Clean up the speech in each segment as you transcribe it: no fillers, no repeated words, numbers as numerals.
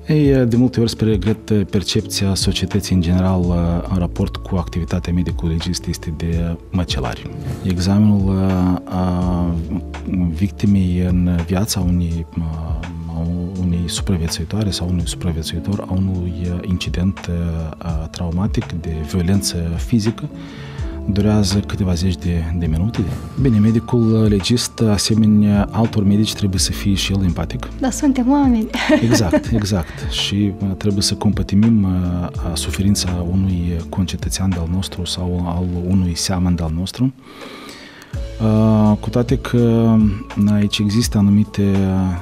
Ei, de multe ori, spre regret, percepția societății în general în raport cu activitatea medicului legist este de măcelari. Examenul victimei în viața unei supraviețuitoare sau unui supraviețuitor a unui incident traumatic de violență fizică durează câteva zeci de minute. Bine, medicul legist, asemenea altor medici, trebuie să fie și el empatic. Dar suntem oameni. Exact. Și trebuie să compătimim suferința unui concetățean de-al nostru sau al unui seamăn de-al nostru. Cu toate că aici există anumite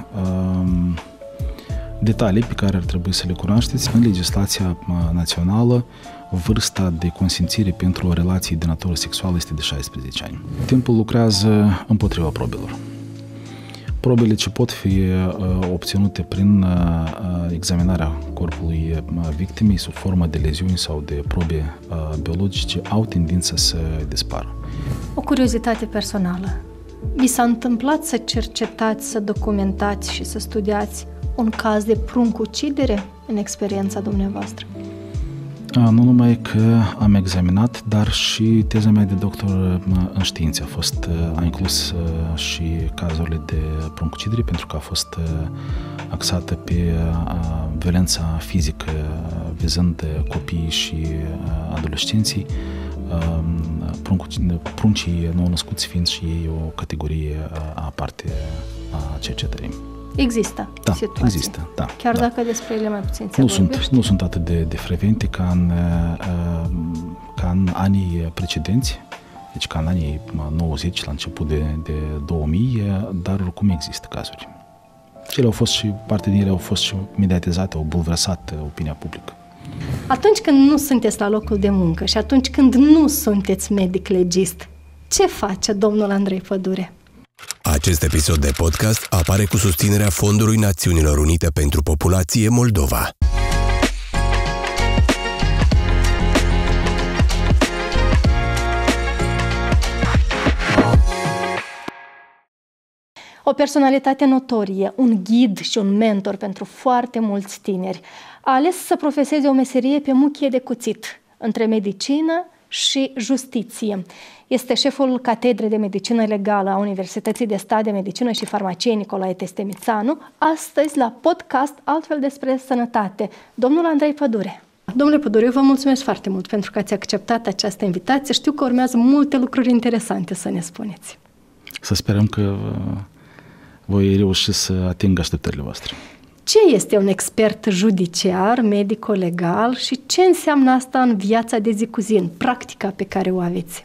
detalii pe care ar trebui să le cunoașteți. În legislația națională, vârsta de consimțire pentru o relație de natură sexuală este de 16 ani. Timpul lucrează împotriva probelor. Probele ce pot fi obținute prin examinarea corpului victimei sub formă de leziuni sau de probe biologice au tendința să dispară. O curiozitate personală. Vi s-a întâmplat să cercetați, să documentați și să studiați un caz de pruncucidere în experiența dumneavoastră? Nu numai că am examinat, dar și teza mea de doctor în științe a inclus și cazurile de pruncucidere, pentru că a fost axată pe violența fizică vizând copiii și adolescenții, pruncii nou-născuți fiind și ei o categorie aparte a cercetării. Există situații. Există, da. Chiar da. Dacă despre ele mai puțin se vorbește. Nu sunt atât de frecvente ca în anii precedenți, deci ca în anii 90, la început de 2000, dar oricum există cazuri. Și ele au fost și, parte din ele au fost și mediatizate, au bulversat opinia publică. Atunci când nu sunteți la locul de muncă și atunci când nu sunteți medic legist, ce face domnul Andrei Pădure? Acest episod de podcast apare cu susținerea Fondului Națiunilor Unite pentru Populație Moldova. O personalitate notorie, un ghid și un mentor pentru foarte mulți tineri, a ales să profeseze o meserie pe muchie de cuțit între medicină și justiție. Este șeful Catedrei de Medicină Legală a Universității de Stat de Medicină și Farmacie Nicolae Testemițanu, astăzi la podcast Altfel despre Sănătate, domnul Andrei Pădure. Domnule Pădure, eu vă mulțumesc foarte mult pentru că ați acceptat această invitație. Știu că urmează multe lucruri interesante să ne spuneți. Să sperăm că voi reuși să ating așteptările voastre. Ce este un expert judiciar, medico-legal și ce înseamnă asta în viața de zi cu zi, în practica pe care o aveți?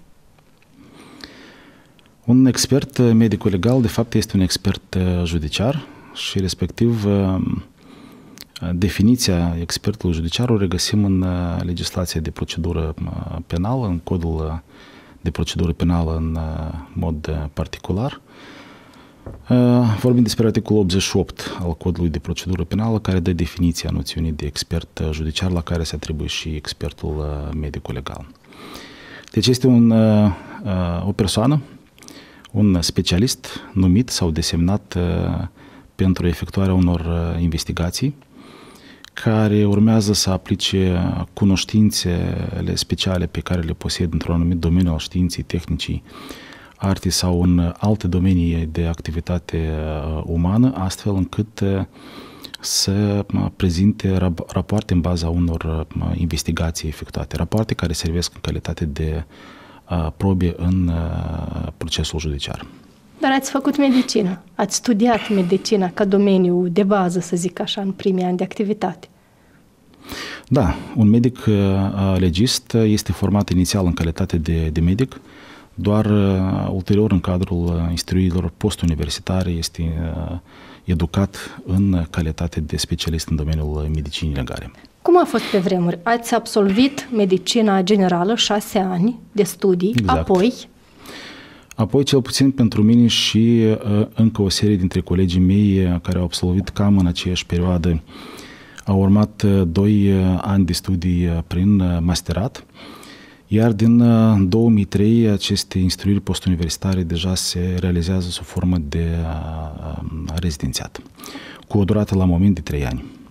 Un expert medico-legal, de fapt, este un expert judiciar și, respectiv, definiția expertului judiciar o regăsim în legislația de procedură penală, în codul de procedură penală în mod particular. Vorbim despre articolul 88 al codului de procedură penală, care dă definiția noțiunii de expert judiciar, la care se atribuie și expertul medico-legal. Deci este o persoană, un specialist numit sau desemnat pentru efectuarea unor investigații, care urmează să aplice cunoștințele speciale pe care le posed într-un anumit domeniu al științei, tehnicii, artii sau în alte domenii de activitate umană, astfel încât să prezinte rapoarte în baza unor investigații efectuate, rapoarte care servesc în calitate de probe în procesul judiciar. Dar ați făcut medicină, ați studiat medicina ca domeniu de bază, să zic așa, în primii ani de activitate. Da, un medic legist este format inițial în calitate de medic, doar ulterior, în cadrul instruirilor postuniversitare, este educat în calitate de specialist în domeniul medicinii legale. Cum a fost pe vremuri? Ați absolvit medicina generală, 6 ani de studii, exact. Apoi, cel puțin pentru mine și încă o serie dintre colegii mei care au absolvit cam în aceeași perioadă, au urmat 2 ani de studii prin masterat, iar din 2003 aceste instruiri postuniversitare deja se realizează sub formă de rezidențiat, cu o durată la moment de 3 ani.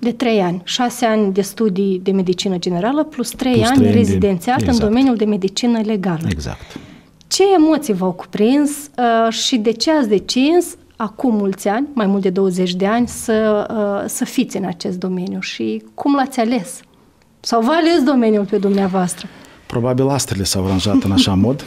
De 3 ani. 6 ani de studii de medicină generală plus 3 ani rezidențiat în domeniul de medicină legală. Exact. Ce emoții v-au cuprins și de ce ați decis acum mulți ani, mai mult de 20 de ani, să fiți în acest domeniu și cum l-ați ales? Sau v-a ales domeniul pe dumneavoastră? Probabil astrele s-au aranjat în așa mod,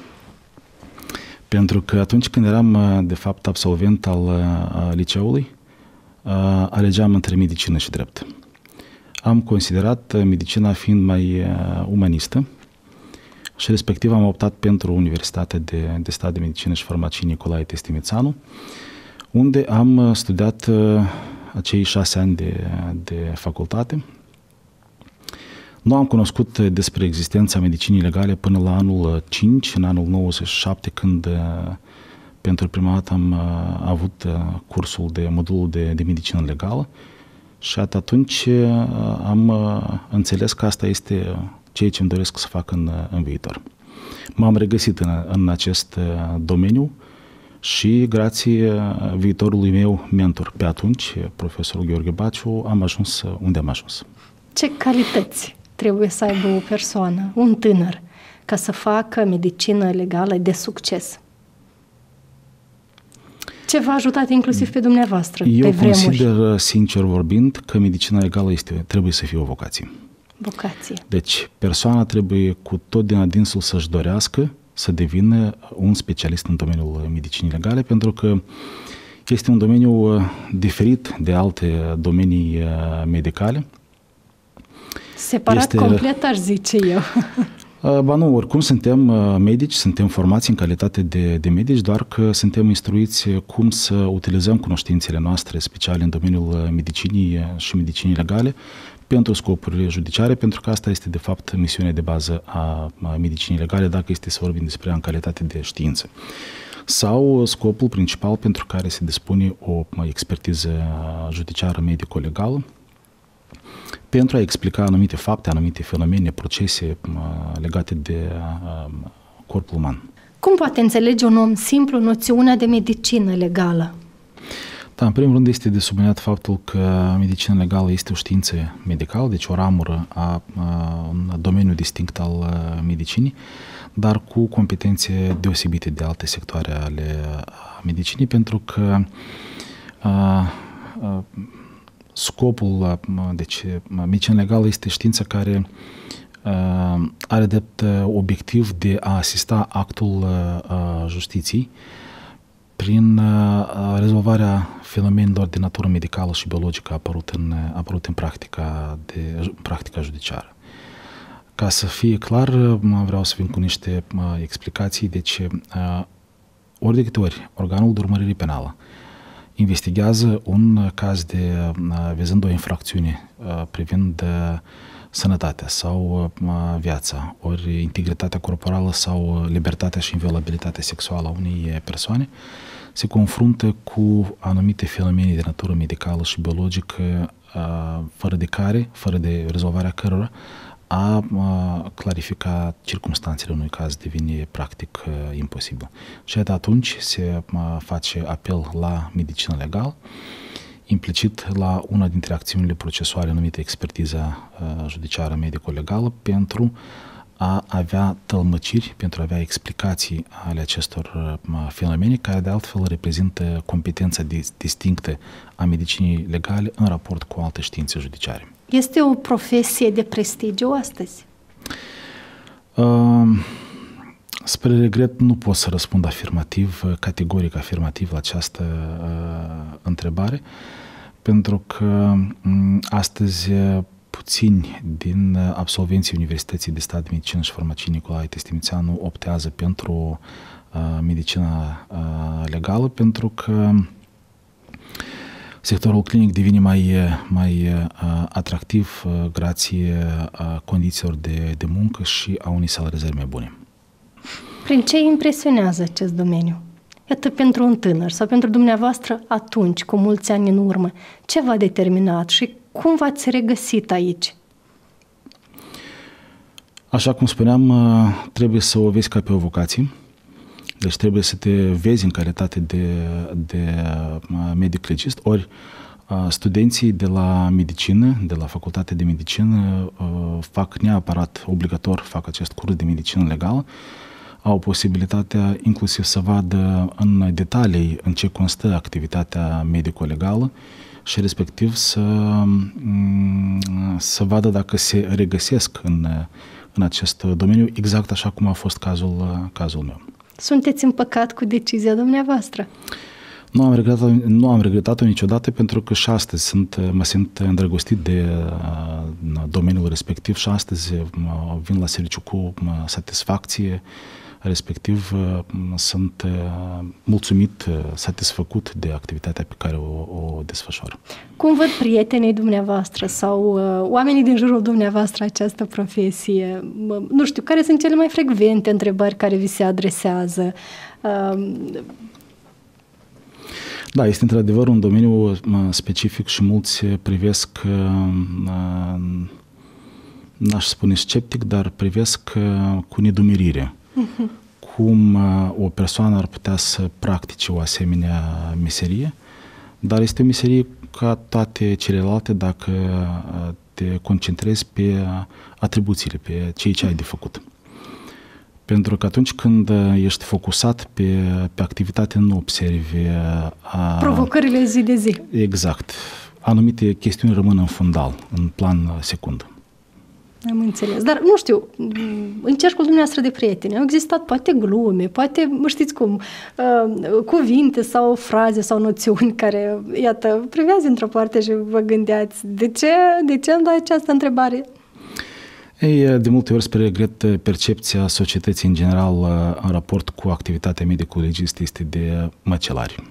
pentru că atunci când eram, de fapt, absolvent al liceului, alegeam între medicină și drept. Am considerat medicina fiind mai umanistă și respectiv am optat pentru Universitatea de Stat de Medicină și Farmacie Nicolae Testimițanu, unde am studiat acei 6 ani de facultate. Nu am cunoscut despre existența medicinii legale până la anul 5, în anul 97, când pentru prima dată am avut cursul de modulul de medicină legală și atunci am înțeles că asta este ceea ce îmi doresc să fac în viitor. M-am regăsit în acest domeniu și grație viitorului meu mentor pe atunci, profesorul Gheorghe Baciu, am ajuns unde am ajuns. Ce calități trebuie să aibă o persoană, un tânăr, ca să facă medicină legală de succes? Ce v-a ajutat inclusiv pe dumneavoastră pe vremuri? Eu consider, sincer vorbind, că medicina legală trebuie să fie o vocație. Vocație. Deci, persoana trebuie cu tot din adinsul să-și dorească să devină un specialist în domeniul medicinii legale, pentru că este un domeniu diferit de alte domenii medicale. Separat complet, aș zice eu. Ba nu, oricum suntem medici, suntem formați în calitate de medici, doar că suntem instruiți cum să utilizăm cunoștințele noastre speciale în domeniul medicinii și medicinii legale pentru scopurile judiciare, pentru că asta este de fapt misiunea de bază a medicinii legale, dacă este să vorbim despre ea în calitate de știință. Sau scopul principal pentru care se dispune o expertiză judiciară medico-legală, pentru a explica anumite fapte, anumite fenomene, procese legate de corpul uman. Cum poate înțelege un om simplu noțiunea de medicină legală? Da, în primul rând este de subliniat faptul că medicina legală este o știință medicală, deci o ramură un domeniu distinct al medicinii, dar cu competențe deosebite de alte sectoare ale medicinii, pentru că scopul, deci medicina legală este știința care are drept obiectiv de a asista actul justiției prin rezolvarea fenomenelor de natură medicală și biologică apărut în practica judiciară. Ca să fie clar, vreau să vin cu niște explicații. Deci, ori de câte ori organul de urmărire penală investigează un caz vizând o infracțiune privind sănătatea sau viața, ori integritatea corporală sau libertatea și inviolabilitatea sexuală a unei persoane, se confruntă cu anumite fenomene de natură medicală și biologică, fără de rezolvarea cărora a clarifica circumstanțele unui caz devine practic imposibil. Și atunci se face apel la medicină legală, implicit la una dintre acțiunile procesuale numite expertiza judiciară medico-legală, pentru a avea tălmăciri, pentru a avea explicații ale acestor fenomene, care de altfel reprezintă competența distinctă a medicinii legale în raport cu alte științe judiciare. Este o profesie de prestigiu astăzi? Spre regret nu pot să răspund categoric afirmativ la această întrebare, pentru că astăzi puțini din absolvenții Universității de Stat de Medicină și Farmacie Nicolae Testimițanu optează pentru medicina legală, pentru că sectorul clinic devine mai atractiv grație condițiilor de muncă și a unei salarizări mai bune. Prin ce impresionează acest domeniu? Iată, pentru un tânăr sau pentru dumneavoastră atunci, cu mulți ani în urmă, ce v-a determinat și cum v-ați regăsit aici? Așa cum spuneam, trebuie să o vezi ca pe o vocație. Deci trebuie să te vezi în calitate de medic legist, ori Studenții de la medicină, de la Facultatea de Medicină, fac neapărat, obligator, fac acest curs de medicină legală, au posibilitatea inclusiv să vadă în detalii în ce constă activitatea medico-legală și respectiv să vadă dacă se regăsesc în acest domeniu, exact așa cum a fost cazul meu. Sunteți împăcat cu decizia dumneavoastră? Nu am regretat-o niciodată, pentru că și astăzi mă simt îndrăgostit de domeniul respectiv și astăzi vin la serviciu cu satisfacție, respectiv sunt mulțumit, satisfăcut de activitatea pe care o desfășor. Cum văd prietenii dumneavoastră sau oamenii din jurul dumneavoastră această profesie? Nu știu, care sunt cele mai frecvente întrebări care vi se adresează? Da, este într-adevăr un domeniu specific și mulți privesc, n-aș spune sceptic, dar privesc cu nedumerire. Cum o persoană ar putea să practice o asemenea meserie, dar este o meserie ca toate celelalte dacă te concentrezi pe atribuțiile, pe ceea ce ai de făcut. Pentru că atunci când ești focusat pe activitate, nu observi provocările zi de zi. Exact. Anumite chestiuni rămân în fundal, în plan secund. Am înțeles. Dar, nu știu, în cercul dumneavoastră de prieteni au existat poate glume, poate, știți cum, cuvinte sau fraze sau noțiuni care, iată, priveați într-o parte și vă gândeați, de ce îmi dai această întrebare? Ei, de multe ori, spre regret, percepția societății în general în raport cu activitatea medico-legistă este de măcelari.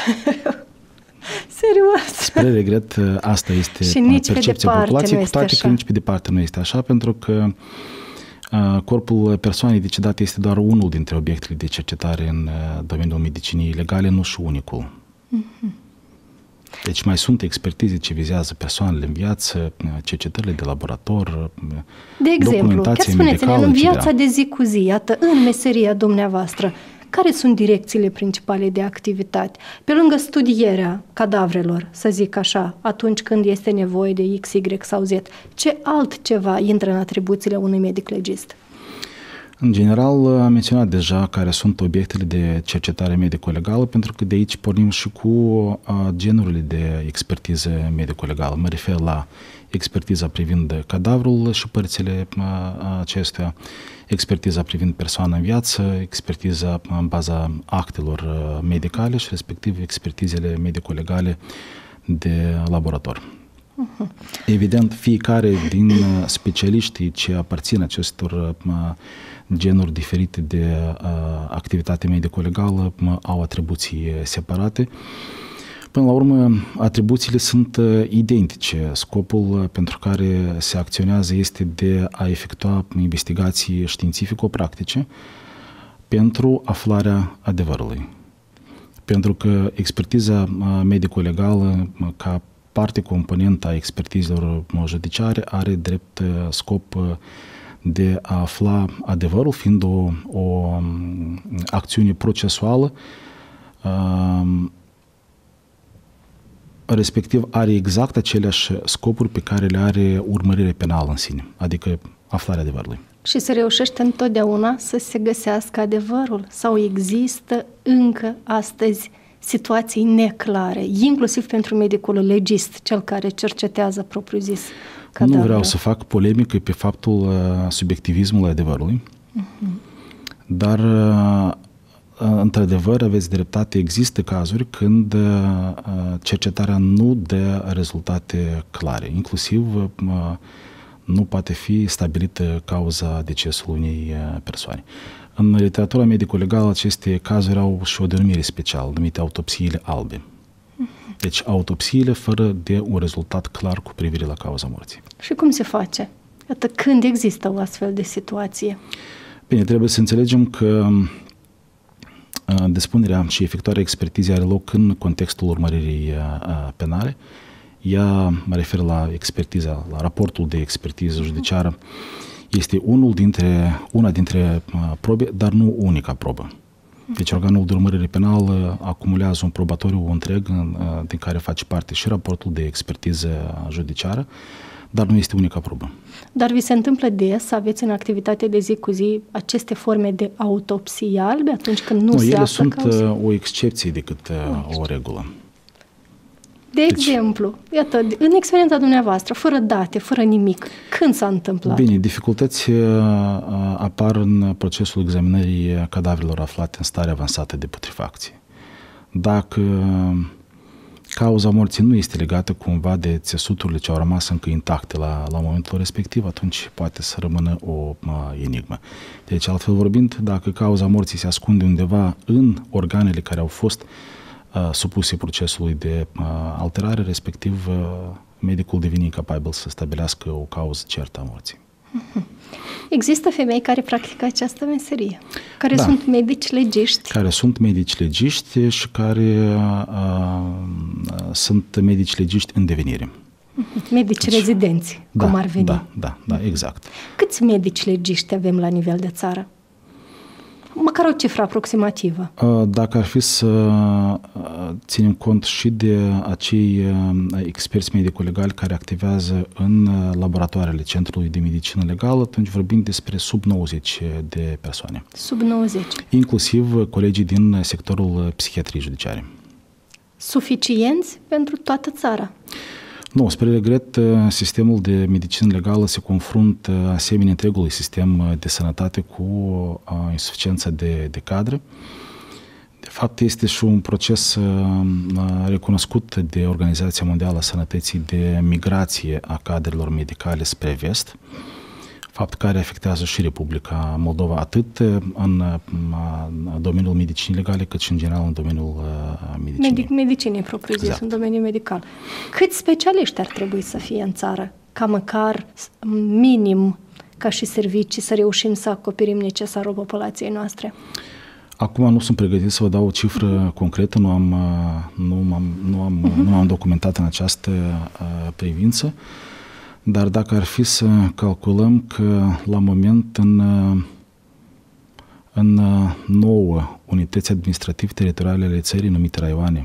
Serios? Spre regret, asta este percepția populației, cu toate că nici pe departe nu este așa, pentru că corpul persoanei decedat este doar unul dintre obiectele de cercetare în domeniul medicinii legale, nu și unicul. Deci mai sunt expertize ce vizează persoanele în viață, cercetările de laborator, de exemplu, chiar spuneți-ne, în viața de zi cu zi, iată, în meseria dumneavoastră, care sunt direcțiile principale de activitate? Pe lângă studierea cadavrelor, să zic așa, atunci când este nevoie de X, Y sau Z, ce altceva intră în atribuțiile unui medic legist? În general, am menționat deja care sunt obiectele de cercetare medico-legală, pentru că de aici pornim și cu genurile de expertiză medico-legală. Mă refer la expertiza privind cadavrul și părțile acestuia, expertiza privind persoana în viață, expertiza în baza actelor medicale și respectiv expertizele medico-legale de laborator. Evident, fiecare din specialiștii ce aparțin acestor genuri diferite de activitate medico-legală au atribuții separate. Până la urmă, atribuțiile sunt identice. Scopul pentru care se acționează este de a efectua investigații științifico-practice pentru aflarea adevărului. Pentru că expertiza medico-legală, ca parte componentă a expertizelor judiciare, are drept scop de a afla adevărul, fiind o acțiune procesuală, respectiv are exact aceleași scopuri pe care le are urmărirea penală în sine, adică aflarea adevărului. Și se reușește întotdeauna să se găsească adevărul? Sau există încă astăzi situații neclare, inclusiv pentru medicul legist, cel care cercetează propriu-zis cadavrul? Nu vreau să fac polemică pe faptul subiectivismului adevărului, dar într-adevăr, aveți dreptate, există cazuri când cercetarea nu dă rezultate clare, inclusiv nu poate fi stabilită cauza decesului unei persoane. În literatura medico-legală aceste cazuri au și o denumire specială, numită autopsiile albe. Deci autopsiile fără de un rezultat clar cu privire la cauza morții. Și cum se face? Iată, când există o astfel de situație? Bine, trebuie să înțelegem că despunerea și efectuarea expertizei are loc în contextul urmăririi penale. Ea, mă refer la expertiza, la raportul de expertiză judiciară, este una dintre probe, dar nu unica probă. Deci organul de urmărire penală acumulează un probatoriu întreg din care face parte și raportul de expertiză judiciară, dar nu este unica probă. Dar vi se întâmplă des să aveți în activitate de zi cu zi aceste forme de autopsii albe atunci când nu se ele află sunt cauza? o excepție decât o regulă. De exemplu, iată, în experiența dumneavoastră, fără date, fără nimic, când s-a întâmplat? Bine, dificultăți apar în procesul examinării cadavrelor aflate în stare avansată de putrefacție. Dacă cauza morții nu este legată cumva de țesuturile ce au rămas încă intacte la momentul respectiv, atunci poate să rămână o enigmă. Deci, altfel vorbind, dacă cauza morții se ascunde undeva în organele care au fost supuse procesului de alterare, respectiv medicul devine incapabil să stabilească o cauză certă a morții. Există femei care practică această meserie, care sunt medici legiști. Care sunt medici legiști și care sunt medici legiști în devenire. Medici rezidenți, cum ar veni. Da, exact. Câți medici legiști avem la nivel de țară? Măcar o cifră aproximativă. Dacă ar fi să ținem cont și de acei experți medico-legali care activează în laboratoarele Centrului de Medicină Legală, atunci vorbim despre sub 90 de persoane. Sub 90. Inclusiv colegii din sectorul psihiatriei judiciare. Suficienți pentru toată țara? Nu, spre regret, sistemul de medicină legală se confruntă asemenea întregului sistem de sănătate cu insuficiență de cadre. De fapt, este și un proces recunoscut de Organizația Mondială a Sănătății de migrație a cadrelor medicale spre vest, fapt care afectează și Republica Moldova, atât în domeniul medicinii legale, cât și în general în domeniul medicinii. Medicinii propriu-zis, în domeniul medical. Câți specialiști ar trebui să fie în țară, ca măcar minim, ca și servicii, să reușim să acoperim necesarul populației noastre? Acum nu sunt pregătit să vă dau o cifră concretă, nu am documentat în această privință. Dar dacă ar fi să calculăm că la moment în 9 unități administrativ-teritoriale ale țării numite raioane,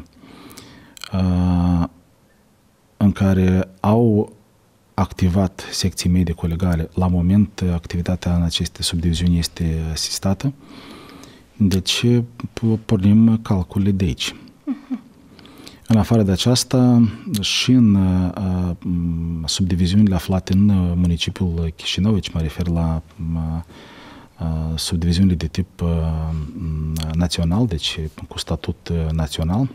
în care au activat secții medico-legale, la moment activitatea în aceste subdiviziuni este asistată, deci pornim calculele de aici. În afară de aceasta, și în subdiviziunile aflate în municipiul Chișinău, deci mă refer la subdiviziunile de tip național, deci cu statut național,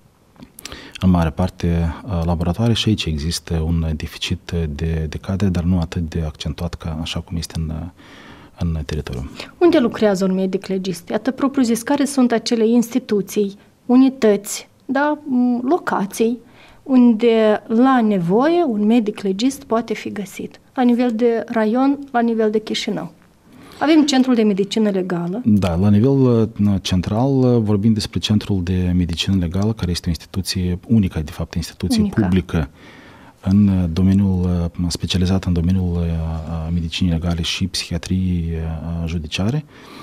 în mare parte laboratoare, și aici există un deficit de cadre, dar nu atât de accentuat ca așa cum este în teritoriu. Unde lucrează un medic legist? Iată, propriu zis, care sunt acele instituții, unități, locații unde la nevoie un medic legist poate fi găsit, la nivel de raion, la nivel de Chișinău. Avem Centrul de Medicină Legală. Da, la nivel central vorbim despre Centrul de Medicină Legală, care este o instituție unică, de fapt, instituție publică în domeniul specializat în domeniul medicinii legale și psihiatriei judiciare.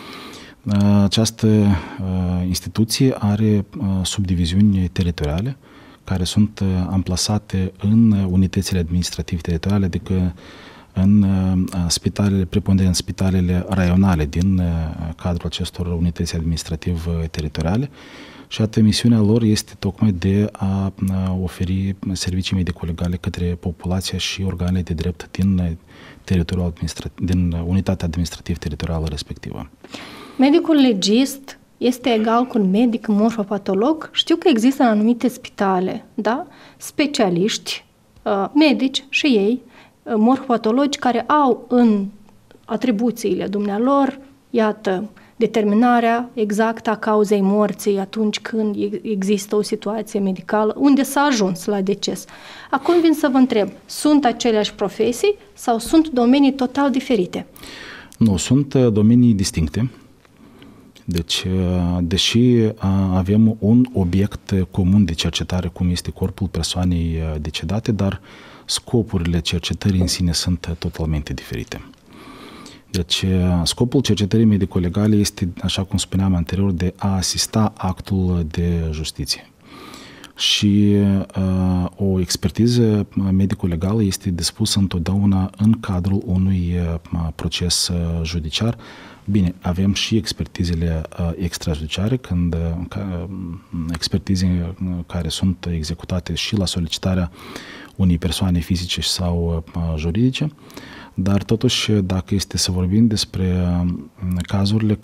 Această instituție are subdiviziuni teritoriale care sunt amplasate în unitățile administrative teritoriale, adică în spitalele, preponderent spitalele raionale din cadrul acestor unități administrative teritoriale, și atât misiunea lor este tocmai de a oferi servicii medico-legale către populația și organele de drept din teritoriul din unitatea administrativ-teritorială respectivă. Medicul legist este egal cu un medic morfopatolog? Știu că există în anumite spitale, specialiști, medici și ei, morfopatologi, care au în atribuțiile dumnealor, iată, determinarea exactă a cauzei morții atunci când există o situație medicală unde s-a ajuns la deces. Acum vin să vă întreb, sunt aceleași profesii sau sunt domenii total diferite? Nu, sunt domenii distincte. Deci, deși avem un obiect comun de cercetare, cum este corpul persoanei decedate, dar scopurile cercetării în sine sunt totalmente diferite. Deci, scopul cercetării medico-legale este, așa cum spuneam anterior, de a asista actul de justiție. Și o expertiză medico-legală este dispusă întotdeauna în cadrul unui proces judiciar. Bine, avem și expertizele extrajudiciare, când expertize care sunt executate și la solicitarea unei persoane fizice sau juridice, dar totuși, dacă este să vorbim despre cazurile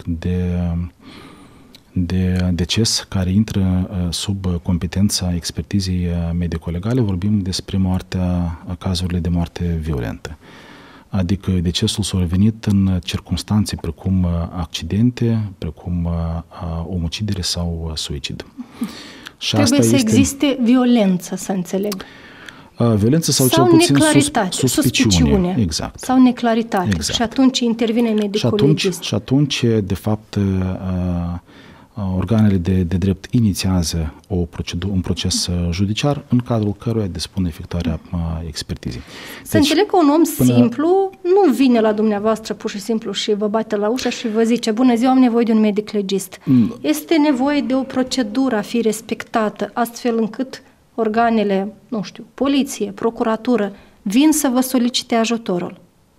de deces care intră sub competența expertizei medico-legale, vorbim despre cazurile de moarte violentă. Adică decesul s-a revenit în circumstanțe precum accidente, precum omucidere sau suicid. Și trebuie să existe violență, să înțeleg. Violență sau cel puțin suspiciune. Exact. Sau neclaritate. Exact. Și atunci intervine medicul-legist. Și atunci, de fapt, organele de drept inițiază un proces judiciar în cadrul căruia dispune efectuarea expertizei. Să înțeleg că un om simplu nu vine la dumneavoastră pur și simplu și vă bate la ușă și vă zice: bună ziua, am nevoie de un medic legist. Este nevoie de o procedură a fi respectată, astfel încât organele, nu știu, poliție, procuratură, vin să vă solicite ajutorul.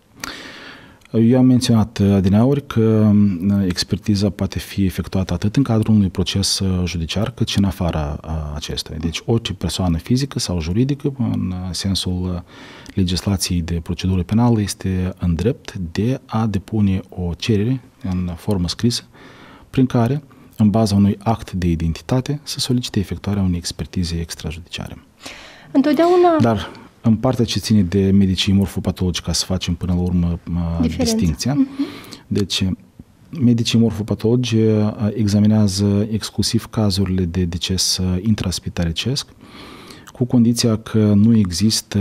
Eu am menționat adineauri că expertiza poate fi efectuată atât în cadrul unui proces judiciar, cât și în afara acestuia. Deci orice persoană fizică sau juridică, în sensul legislației de procedură penală, este în drept de a depune o cerere în formă scrisă, prin care, în baza unui act de identitate, să solicite efectuarea unei expertize extrajudiciare. Întotdeauna... Dar în partea ce ține de medicii morfopatologi, ca să facem până la urmă distincția, deci medicii morfopatologi examinează exclusiv cazurile de deces intraspitalicesc, cu condiția că nu există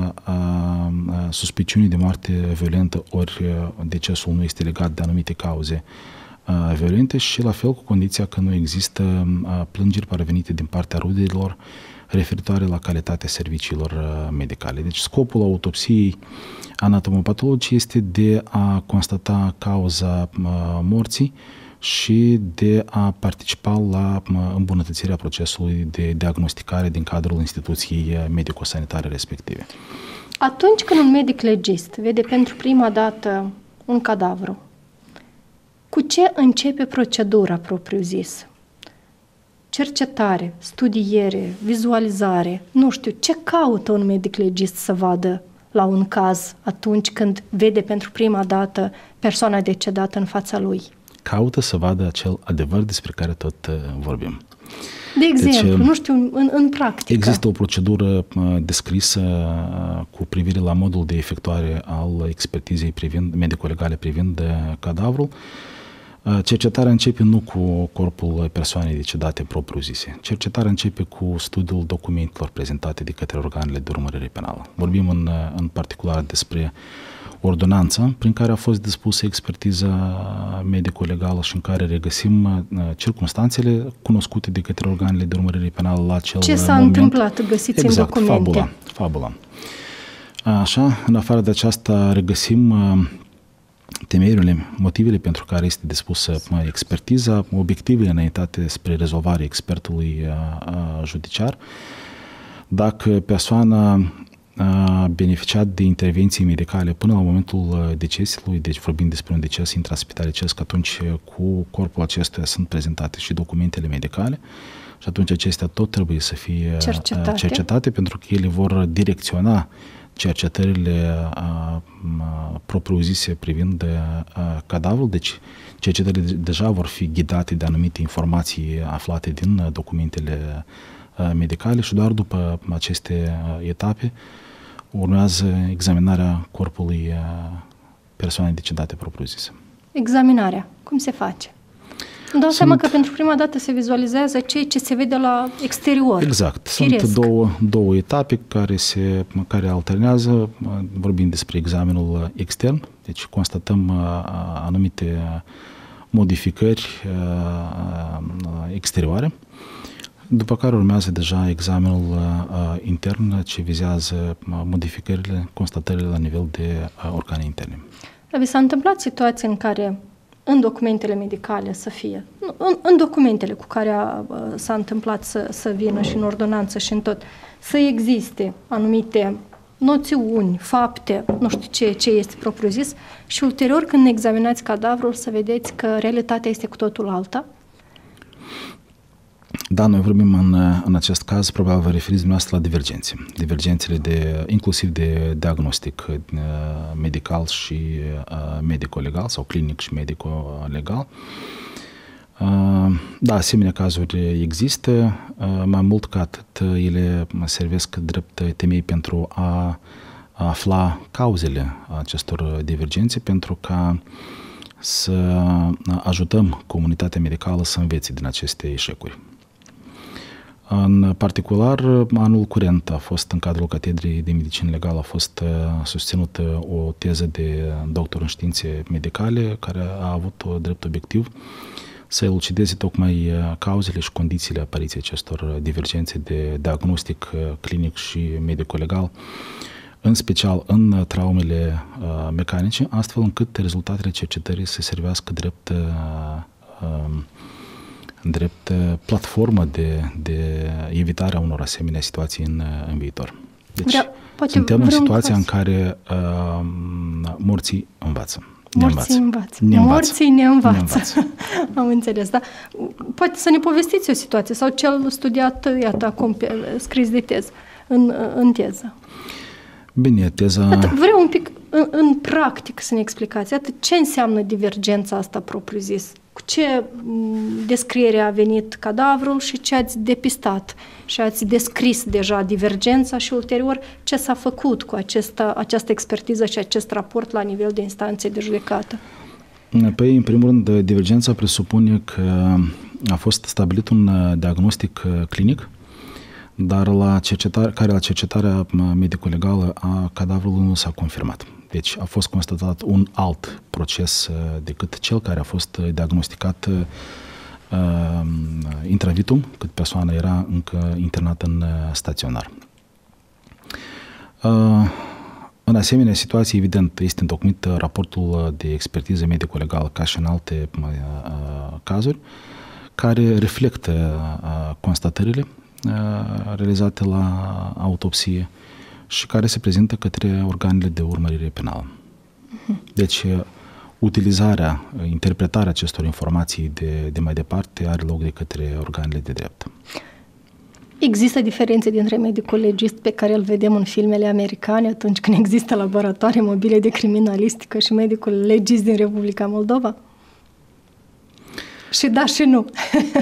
suspiciuni de moarte violentă, ori decesul nu este legat de anumite cauze violente, și la fel cu condiția că nu există plângeri parvenite din partea rudelor referitoare la calitatea serviciilor medicale. Deci scopul autopsiei anatomopatologice este de a constata cauza morții și de a participa la îmbunătățirea procesului de diagnosticare din cadrul instituției medico-sanitare respective. Atunci când un medic legist vede pentru prima dată un cadavru, cu ce începe procedura propriu-zisă? Cercetare, studiere, vizualizare, nu știu, ce caută un medic legist să vadă la un caz atunci când vede pentru prima dată persoana decedată în fața lui? Caută să vadă acel adevăr despre care tot vorbim. De exemplu, deci, nu știu, în practică. Există o procedură descrisă cu privire la modul de efectuare al expertizei medico-legale privind cadavrul. Cercetarea începe nu cu corpul persoanei decedate propriu-zise. Cercetarea începe cu studiul documentelor prezentate de către organele de urmărire penală. Vorbim în particular despre ordonanța prin care a fost dispusă expertiza medico-legală și în care regăsim circumstanțele cunoscute de către organele de urmărire penală la acel moment. Ce s-a întâmplat, găsiți în documente. Fabula. Așa, în afară de aceasta regăsim temerile, motivele pentru care este dispusă expertiza, obiectivele înaintate spre rezolvarea expertului judiciar. Dacă persoana a beneficiat de intervenții medicale până la momentul decesului, deci vorbim despre un deces intraspitalicesc, atunci cu corpul acestuia sunt prezentate și documentele medicale și atunci acestea tot trebuie să fie cercetate pentru că ele vor direcționa cercetările propriu-zise privind cadavrul, deci cercetările deja vor fi ghidate de anumite informații aflate din documentele medicale și doar după aceste etape urmează examinarea corpului persoanei decedate propriu-zise. Examinarea. Cum se face? Îmi dau seama că pentru prima dată se vizualizează ceea ce se vede la exterior. Exact. Firesc. Sunt două etape care alternează. Vorbim despre examenul extern, deci constatăm anumite modificări exterioare, după care urmează deja examenul intern ce vizează modificările, constatările la nivel de organe interne. Dar vi s-a întâmplat situații în care în documentele medicale să fie, în documentele cu care s-a întâmplat să vină și în ordonanță și în tot, să existe anumite noțiuni, fapte, nu știu ce este propriu-zis, și ulterior când examinați cadavrul să vedeți că realitatea este cu totul alta? Da, noi vorbim în acest caz, probabil vă referiți dumneavoastră la divergențele inclusiv de diagnostic medical și medico-legal sau clinic și medico-legal. Da, asemenea cazuri există, mai mult ca atât ele servesc drept temei pentru a afla cauzele acestor divergențe, pentru ca să ajutăm comunitatea medicală să învețe din aceste eșecuri. În particular, anul curent a fost în cadrul Catedrei de Medicină Legală a fost susținută o teză de doctor în științe medicale care a avut drept obiectiv să elucideze tocmai cauzele și condițiile apariției acestor divergențe de diagnostic clinic și medico-legal, în special în traumele mecanice, astfel încât rezultatele cercetării să servească drept platformă de evitarea unor asemenea situații în viitor. Deci suntem în situația în care morții învață. Morții ne învață. Am înțeles, da? Poate să ne povestiți o situație sau cel studiat, iată, acum scris de teză, în teză. Bine, teza... Vreau un pic în practic să ne explicați. Iată, ce înseamnă divergența asta propriu-zis? Cu ce descriere a venit cadavrul și ce ați depistat? Și ați descris deja divergența și ulterior ce s-a făcut cu această expertiză și acest raport la nivel de instanțe de judecată? Păi, în primul rând, divergența presupune că a fost stabilit un diagnostic clinic, dar la cercetarea medico-legală a cadavrului nu s-a confirmat. Deci a fost constatat un alt proces decât cel care a fost diagnosticat intravitum, cât persoana era încă internată în staționar. În asemenea situații, evident, este întocmit raportul de expertiză medico-legală ca și în alte cazuri, care reflectă constatările realizate la autopsie și care se prezintă către organele de urmărire penală. Deci, utilizarea, interpretarea acestor informații de mai departe are loc de către organele de drept. Există diferențe dintre medicul legist pe care îl vedem în filmele americane atunci când există laboratoare mobile de criminalistică și medicul legist din Republica Moldova? Și da și nu.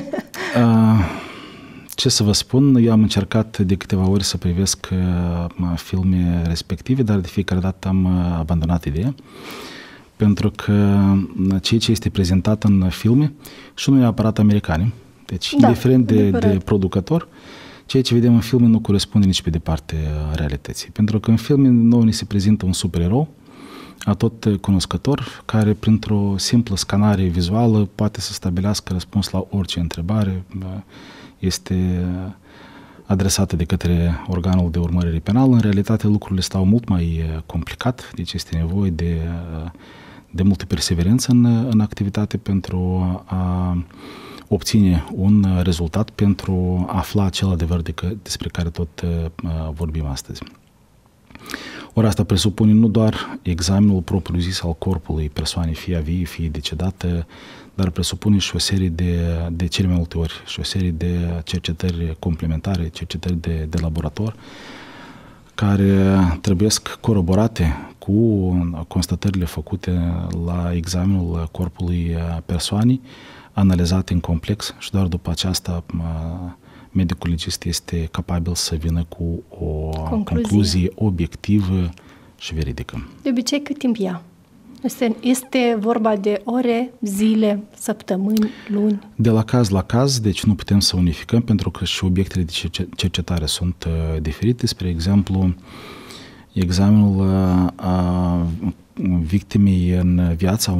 Ce să vă spun, eu am încercat de câteva ori să privesc filme respective, dar de fiecare dată am abandonat ideea, pentru că ceea ce este prezentat în filme și nu e neapărat americane, deci indiferent de producător, ceea ce vedem în filme nu corespunde nici pe departe realității. Pentru că în filme nouă ni se prezintă un supererou, atot cunoscător, care printr-o simplă scanare vizuală poate să stabilească răspuns la orice întrebare, este adresată de către organul de urmărire penală. În realitate lucrurile stau mult mai complicat, deci este nevoie de multă perseverență în activitate pentru a obține un rezultat, pentru a afla acel adevăr despre care tot vorbim astăzi. Ori asta presupune nu doar examenul propriu-zis al corpului persoanei, fie vie, fie decedată, dar presupune și o serie de cele mai multe ori și o serie de cercetări complementare, cercetări de laborator, care trebuie coroborate cu constatările făcute la examenul corpului persoanei, analizate în complex și doar după aceasta medicul legist este capabil să vină cu o concluzie obiectivă și veridică. De obicei, cât timp ia? Este vorba de ore, zile, săptămâni, luni? De la caz la caz, deci nu putem să unificăm, pentru că și obiectele de cercetare sunt diferite. Spre exemplu, examenul victimei în viața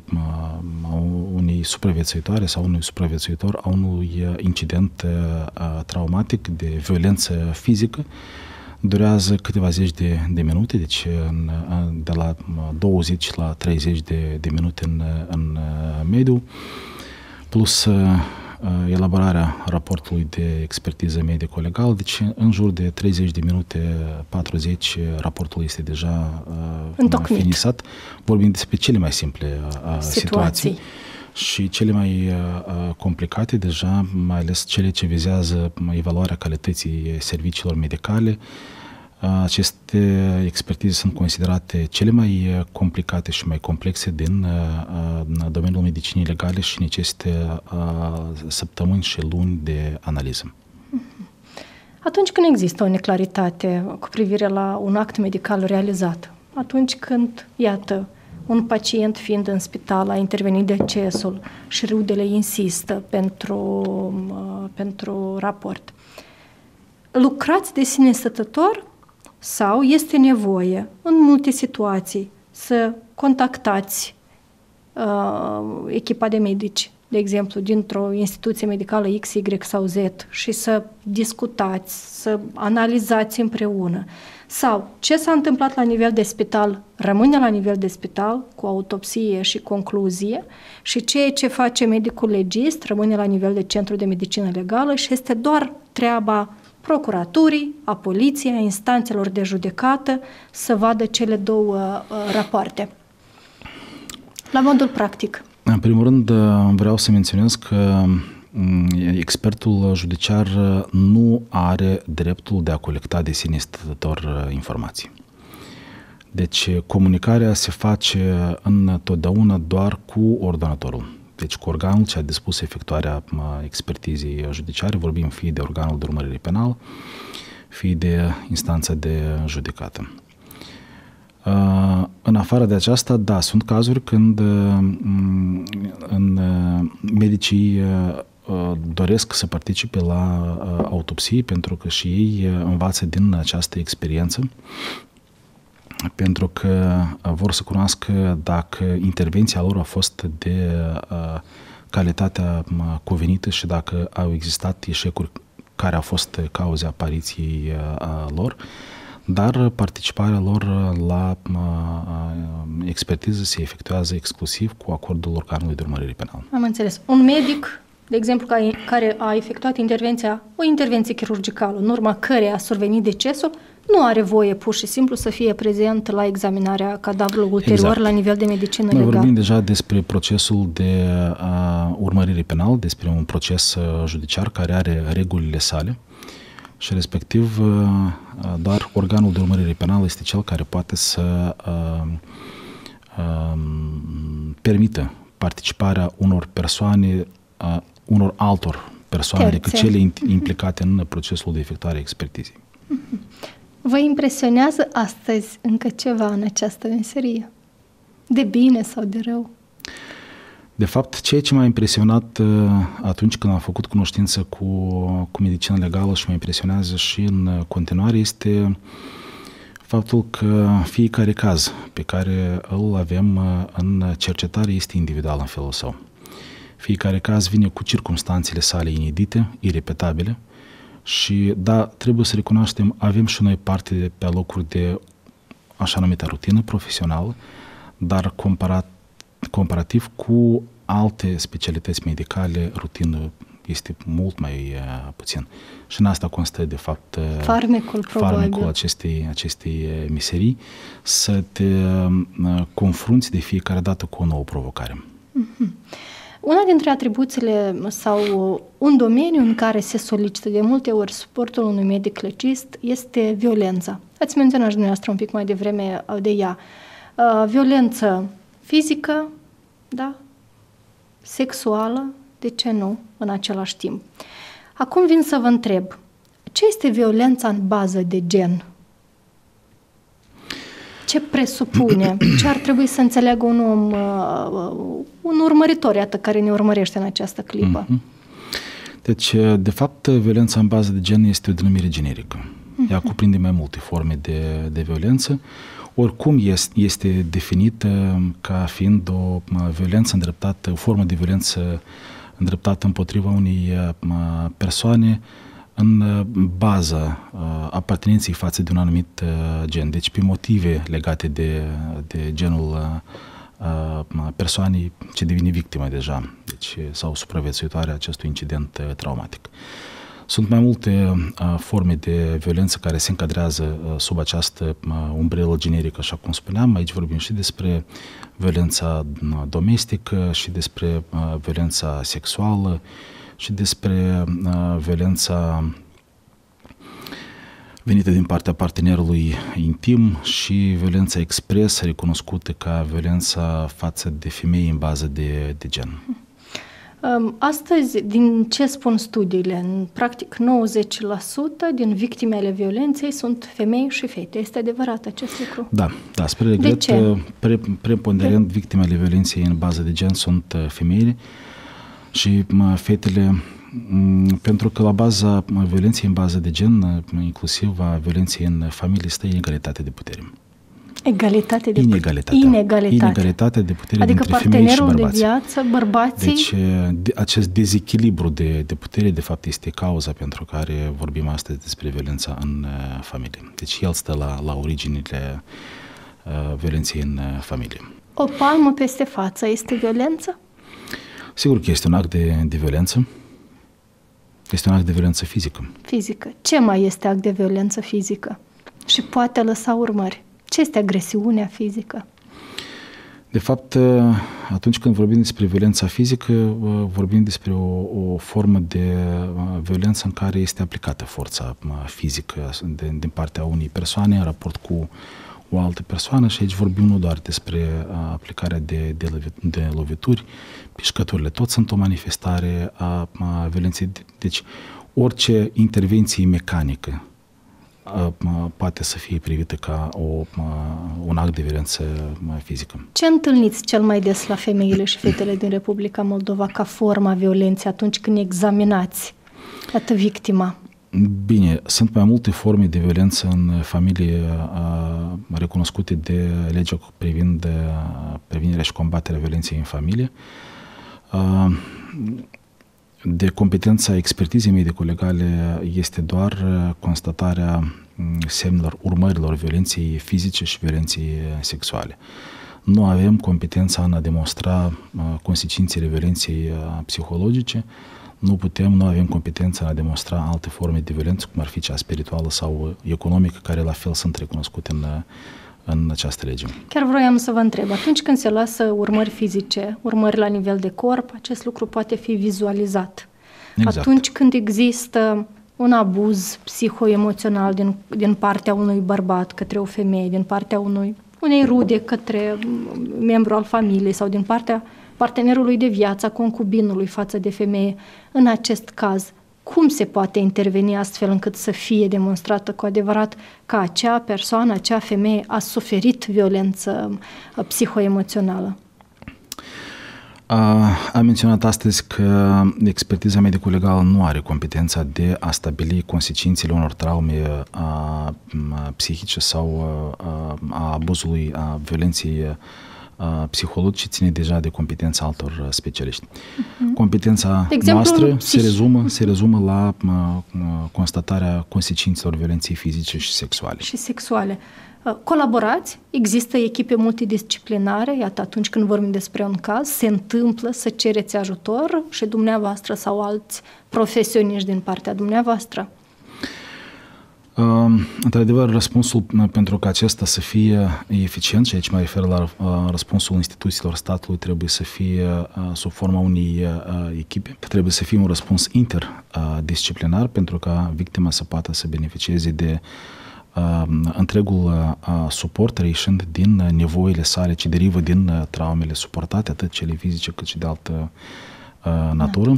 unei supraviețuitoare sau unui supraviețuitor a unui incident traumatic de violență fizică durează câteva zeci de minute, deci de la 20 la 30 de minute în mediu, plus elaborarea raportului de expertiză medico-legal, deci în jur de 30 de minute, 40, raportul este deja finisat. Vorbim despre cele mai simple situații și cele mai complicate deja, mai ales cele ce vizează evaluarea calității serviciilor medicale. Aceste expertize sunt considerate cele mai complicate și mai complexe din domeniul medicinii legale și necesită săptămâni și luni de analiză. Atunci când există o neclaritate cu privire la un act medical realizat, atunci când, iată, un pacient fiind în spital a intervenit decesul și rudele insistă pentru raport, lucrați de sine stătător sau este nevoie în multe situații să contactați echipa de medici, de exemplu, dintr-o instituție medicală X, Y sau Z și să discutați, să analizați împreună? Sau ce s-a întâmplat la nivel de spital rămâne la nivel de spital cu autopsie și concluzie și ceea ce face medicul legist rămâne la nivel de centru de medicină legală și este doar treaba procuraturii, a poliției, a instanțelor de judecată să vadă cele două rapoarte. La modul practic. În primul rând, vreau să menționez că expertul judiciar nu are dreptul de a colecta de sine stătător informații. Deci, comunicarea se face întotdeauna doar cu ordonatorul. Deci, cu organul ce a dispus efectuarea expertizei judiciare, vorbim fie de organul de urmărire penal, fie de instanța de judecată. În afară de aceasta, da, sunt cazuri când medicii doresc să participe la autopsie pentru că și ei învață din această experiență, pentru că vor să cunoască dacă intervenția lor a fost de calitatea cuvenită și dacă au existat eșecuri care au fost cauze apariției lor, dar participarea lor la expertiză se efectuează exclusiv cu acordul organului de urmărire penală. Am înțeles. Un medic, de exemplu, care a efectuat o intervenție chirurgicală, în urma căreia a survenit decesul, nu are voie pur și simplu să fie prezent la examinarea cadavrului ulterior la nivel de medicină legală. Noi vorbim deja despre procesul de urmărire penală, despre un proces judiciar care are regulile sale și respectiv doar organul de urmărire penală este cel care poate să permită participarea unor persoane, unor altor persoane decât cele implicate în procesul de efectuare a expertizei. Vă impresionează astăzi încă ceva în această meserie? De bine sau de rău? De fapt, ceea ce m-a impresionat atunci când am făcut cunoștință cu medicina legală și mă impresionează și în continuare este faptul că fiecare caz pe care îl avem în cercetare este individual în felul său. Fiecare caz vine cu circumstanțele sale inedite, irepetabile și, da, trebuie să recunoaștem, avem și noi parte pe alocuri de așa numită rutină profesională, dar comparativ cu alte specialități medicale, rutină este mult mai puțin. Și în asta constă, de fapt, farmecul acestei meserii, să te confrunți de fiecare dată cu o nouă provocare. Una dintre atribuțiile sau un domeniu în care se solicită de multe ori suportul unui medic legist este violența. Ați menționat și dumneavoastră un pic mai devreme de ea. Violență fizică, da? Sexuală, de ce nu, în același timp. Acum vin să vă întreb, ce este violența în bază de gen? Ce presupune? Ce ar trebui să înțeleagă un om, un urmăritor, iată, care ne urmărește în această clipă? Deci, de fapt, violența în bază de gen este o denumire generică. Ea cuprinde mai multe forme de violență. Oricum este definită ca fiind o violență îndreptată, o formă de violență îndreptată împotriva unei persoane în baza apartenenței față de un anumit gen, deci pe motive legate de genul persoanei ce devine victimă deja, deci, sau supraviețuitoare acestui incident traumatic. Sunt mai multe forme de violență care se încadrează sub această umbrelă generică, așa cum spuneam. Aici vorbim și despre violența domestică, și despre violența sexuală, și despre violența venită din partea partenerului intim și violența expresă, recunoscută ca violența față de femei în bază de gen. Astăzi, din ce spun studiile, în practic 90% din victimele violenței sunt femei și fete. Este adevărat acest lucru? Da, spre regret, preponderent victimele violenței în bază de gen sunt femeile și fetele, pentru că la baza violenței în bază de gen, inclusiv a violenței în familie, stă inegalitate de putere. Inegalitate de putere adică dintre femei și bărbați. Adică partenerul de viață, bărbații... Deci acest dezechilibru de putere, de fapt, este cauza pentru care vorbim astăzi despre violența în familie. Deci el stă la originile violenței în familie. O palmă peste față este violență? Sigur că este un act de violență. Este un act de violență fizică. Fizică. Ce mai este act de violență fizică? Și poate lăsa urmări. Ce este agresiunea fizică? De fapt, atunci când vorbim despre violența fizică, vorbim despre o formă de violență în care este aplicată forța fizică din partea unei persoane în raport cu o altă persoană și aici vorbim nu doar despre aplicarea de lovituri, pișcăturile tot sunt o manifestare a violenței. Deci orice intervenție mecanică poate să fie privită ca un act de violență fizică. Ce întâlniți cel mai des la femeile și fetele din Republica Moldova ca forma violenței atunci când examinați victima? Bine, sunt mai multe forme de violență în familie recunoscute de legea privind prevenirea și combaterea violenței în familie. De competența expertizei medico-legale este doar constatarea semnelor, urmărilor violenței fizice și violenței sexuale. Nu avem competența în a demonstra consecințele violenței psihologice, nu avem competența în a demonstra alte forme de violență, cum ar fi cea spirituală sau economică, care la fel sunt recunoscute în această lege. Chiar vroiam să vă întreb, atunci când se lasă urmări fizice, urmări la nivel de corp, acest lucru poate fi vizualizat. Exact. Atunci când există un abuz psihoemoțional din partea unui bărbat către o femeie, din partea unei rude către membru al familiei sau din partea partenerului de viață, concubinului față de femeie, în acest caz, cum se poate interveni astfel încât să fie demonstrată cu adevărat că acea persoană, acea femeie a suferit violență psihoemoțională? Am menționat astăzi că expertiza medico-legală nu are competența de a stabili consecințele unor traume psihice sau a abuzului, a violenței psihologice, ține deja de competența altor specialiști. Competența noastră se rezumă la constatarea consecințelor violenței fizice și sexuale. Colaborați? Există echipe multidisciplinare? Iată, atunci când vorbim despre un caz, se întâmplă să cereți ajutor și dumneavoastră sau alți profesioniști din partea dumneavoastră? Într-adevăr, răspunsul pentru că acesta să fie eficient, și aici mă refer la răspunsul instituțiilor statului, trebuie să fie sub forma unei echipe. Trebuie să fie un răspuns interdisciplinar pentru ca victima să poată să beneficieze de întregul suport reieșind din nevoile sale ce derivă din traumele suportate, atât cele fizice cât și de altă natură.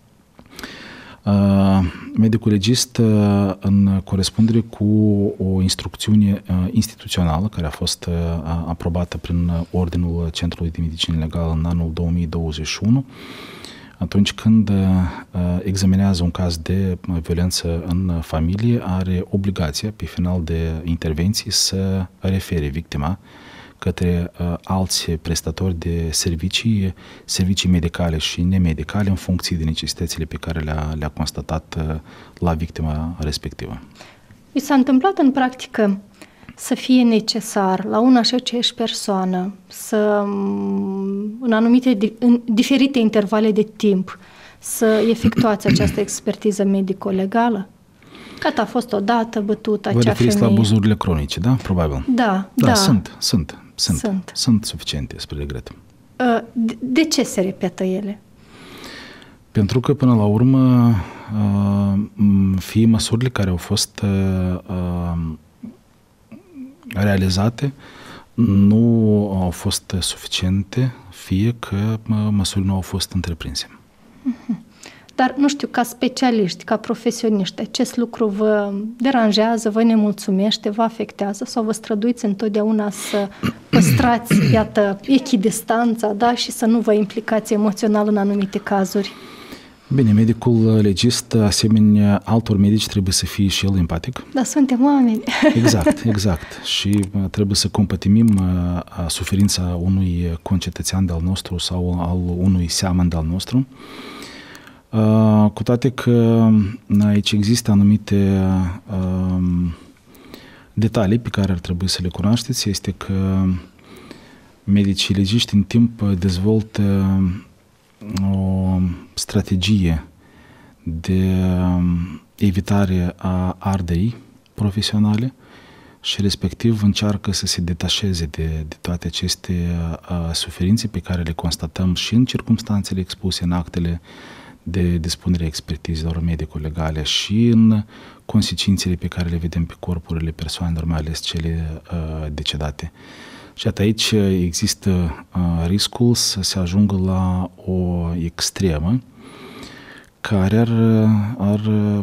Medicul legist, în corespundere cu o instrucțiune instituțională care a fost aprobată prin Ordinul Centrului de Medicină Legală în anul 2021, atunci când examinează un caz de violență în familie, are obligația, pe final de intervenție, să refere victima către alți prestatori de servicii medicale și nemedicale în funcție de necesitățile pe care le-a constatat la victima respectivă. I s-a întâmplat în practică să fie necesar la una și aceeași persoană să, în diferite intervale de timp, să efectuați această expertiză medico-legală? Gata, a fost odată bătută acea femeie. Vă referiți la abuzurile cronice, da? Probabil. Da. Sunt suficiente, spre regret. De ce se repetă ele? Pentru că, până la urmă, fie măsurile care au fost realizate nu au fost suficiente, fie că măsurile nu au fost întreprinse. Dar, nu știu, ca specialiști, ca profesioniști, acest lucru vă deranjează, vă nemulțumește, vă afectează sau vă străduiți întotdeauna să păstrați, iată, echidistanța, da, și să nu vă implicați emoțional în anumite cazuri? Bine, medicul legist, asemenea altor medici, trebuie să fie și el empatic. Dar suntem oameni. Exact. Și trebuie să compătimim suferința unui concetățean de-al nostru sau al unui seamăn de-al nostru. Cu toate că aici există anumite detalii pe care ar trebui să le cunoașteți, este că medicii legiști în timp dezvoltă o strategie de evitare a arderii profesionale și respectiv încearcă să se detașeze de toate aceste suferințe pe care le constatăm și în circumstanțele expuse în actele de dispunere a expertizelor medico-legale și în consecințele pe care le vedem pe corpurile persoanelor, mai ales cele decedate. Și aici există riscul să se ajungă la o extremă care ar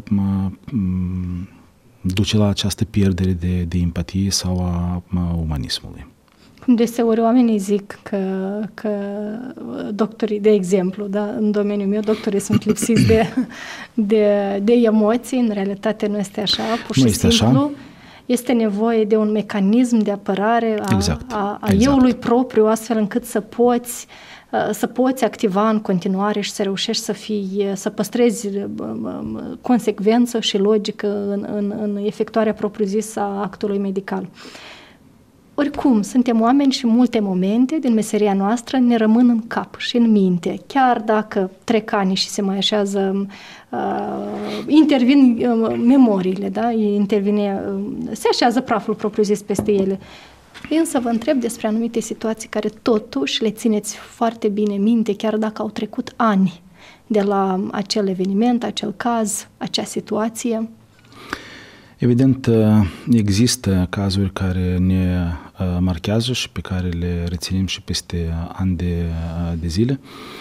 duce la această pierdere de empatie sau a umanismului. Deseori oamenii zic că doctorii, de exemplu, da, în domeniul meu, doctorii sunt lipsiți de emoții, în realitate nu este așa, pur și simplu. Este nevoie de un mecanism de apărare a euului propriu, astfel încât să poți activa în continuare și să reușești să păstrezi consecvență și logică în efectuarea propriu-zisă a actului medical. Oricum, suntem oameni și multe momente din meseria noastră ne rămân în cap și în minte. Chiar dacă trec ani și se mai așează, intervin memoriile, da? Se așează praful propriu-zis peste ele. Însă vă întreb despre anumite situații care totuși le țineți foarte bine minte, chiar dacă au trecut ani de la acel eveniment, acel caz, acea situație. Evident, există cazuri care ne marchează și pe care le reținem și peste ani de zile.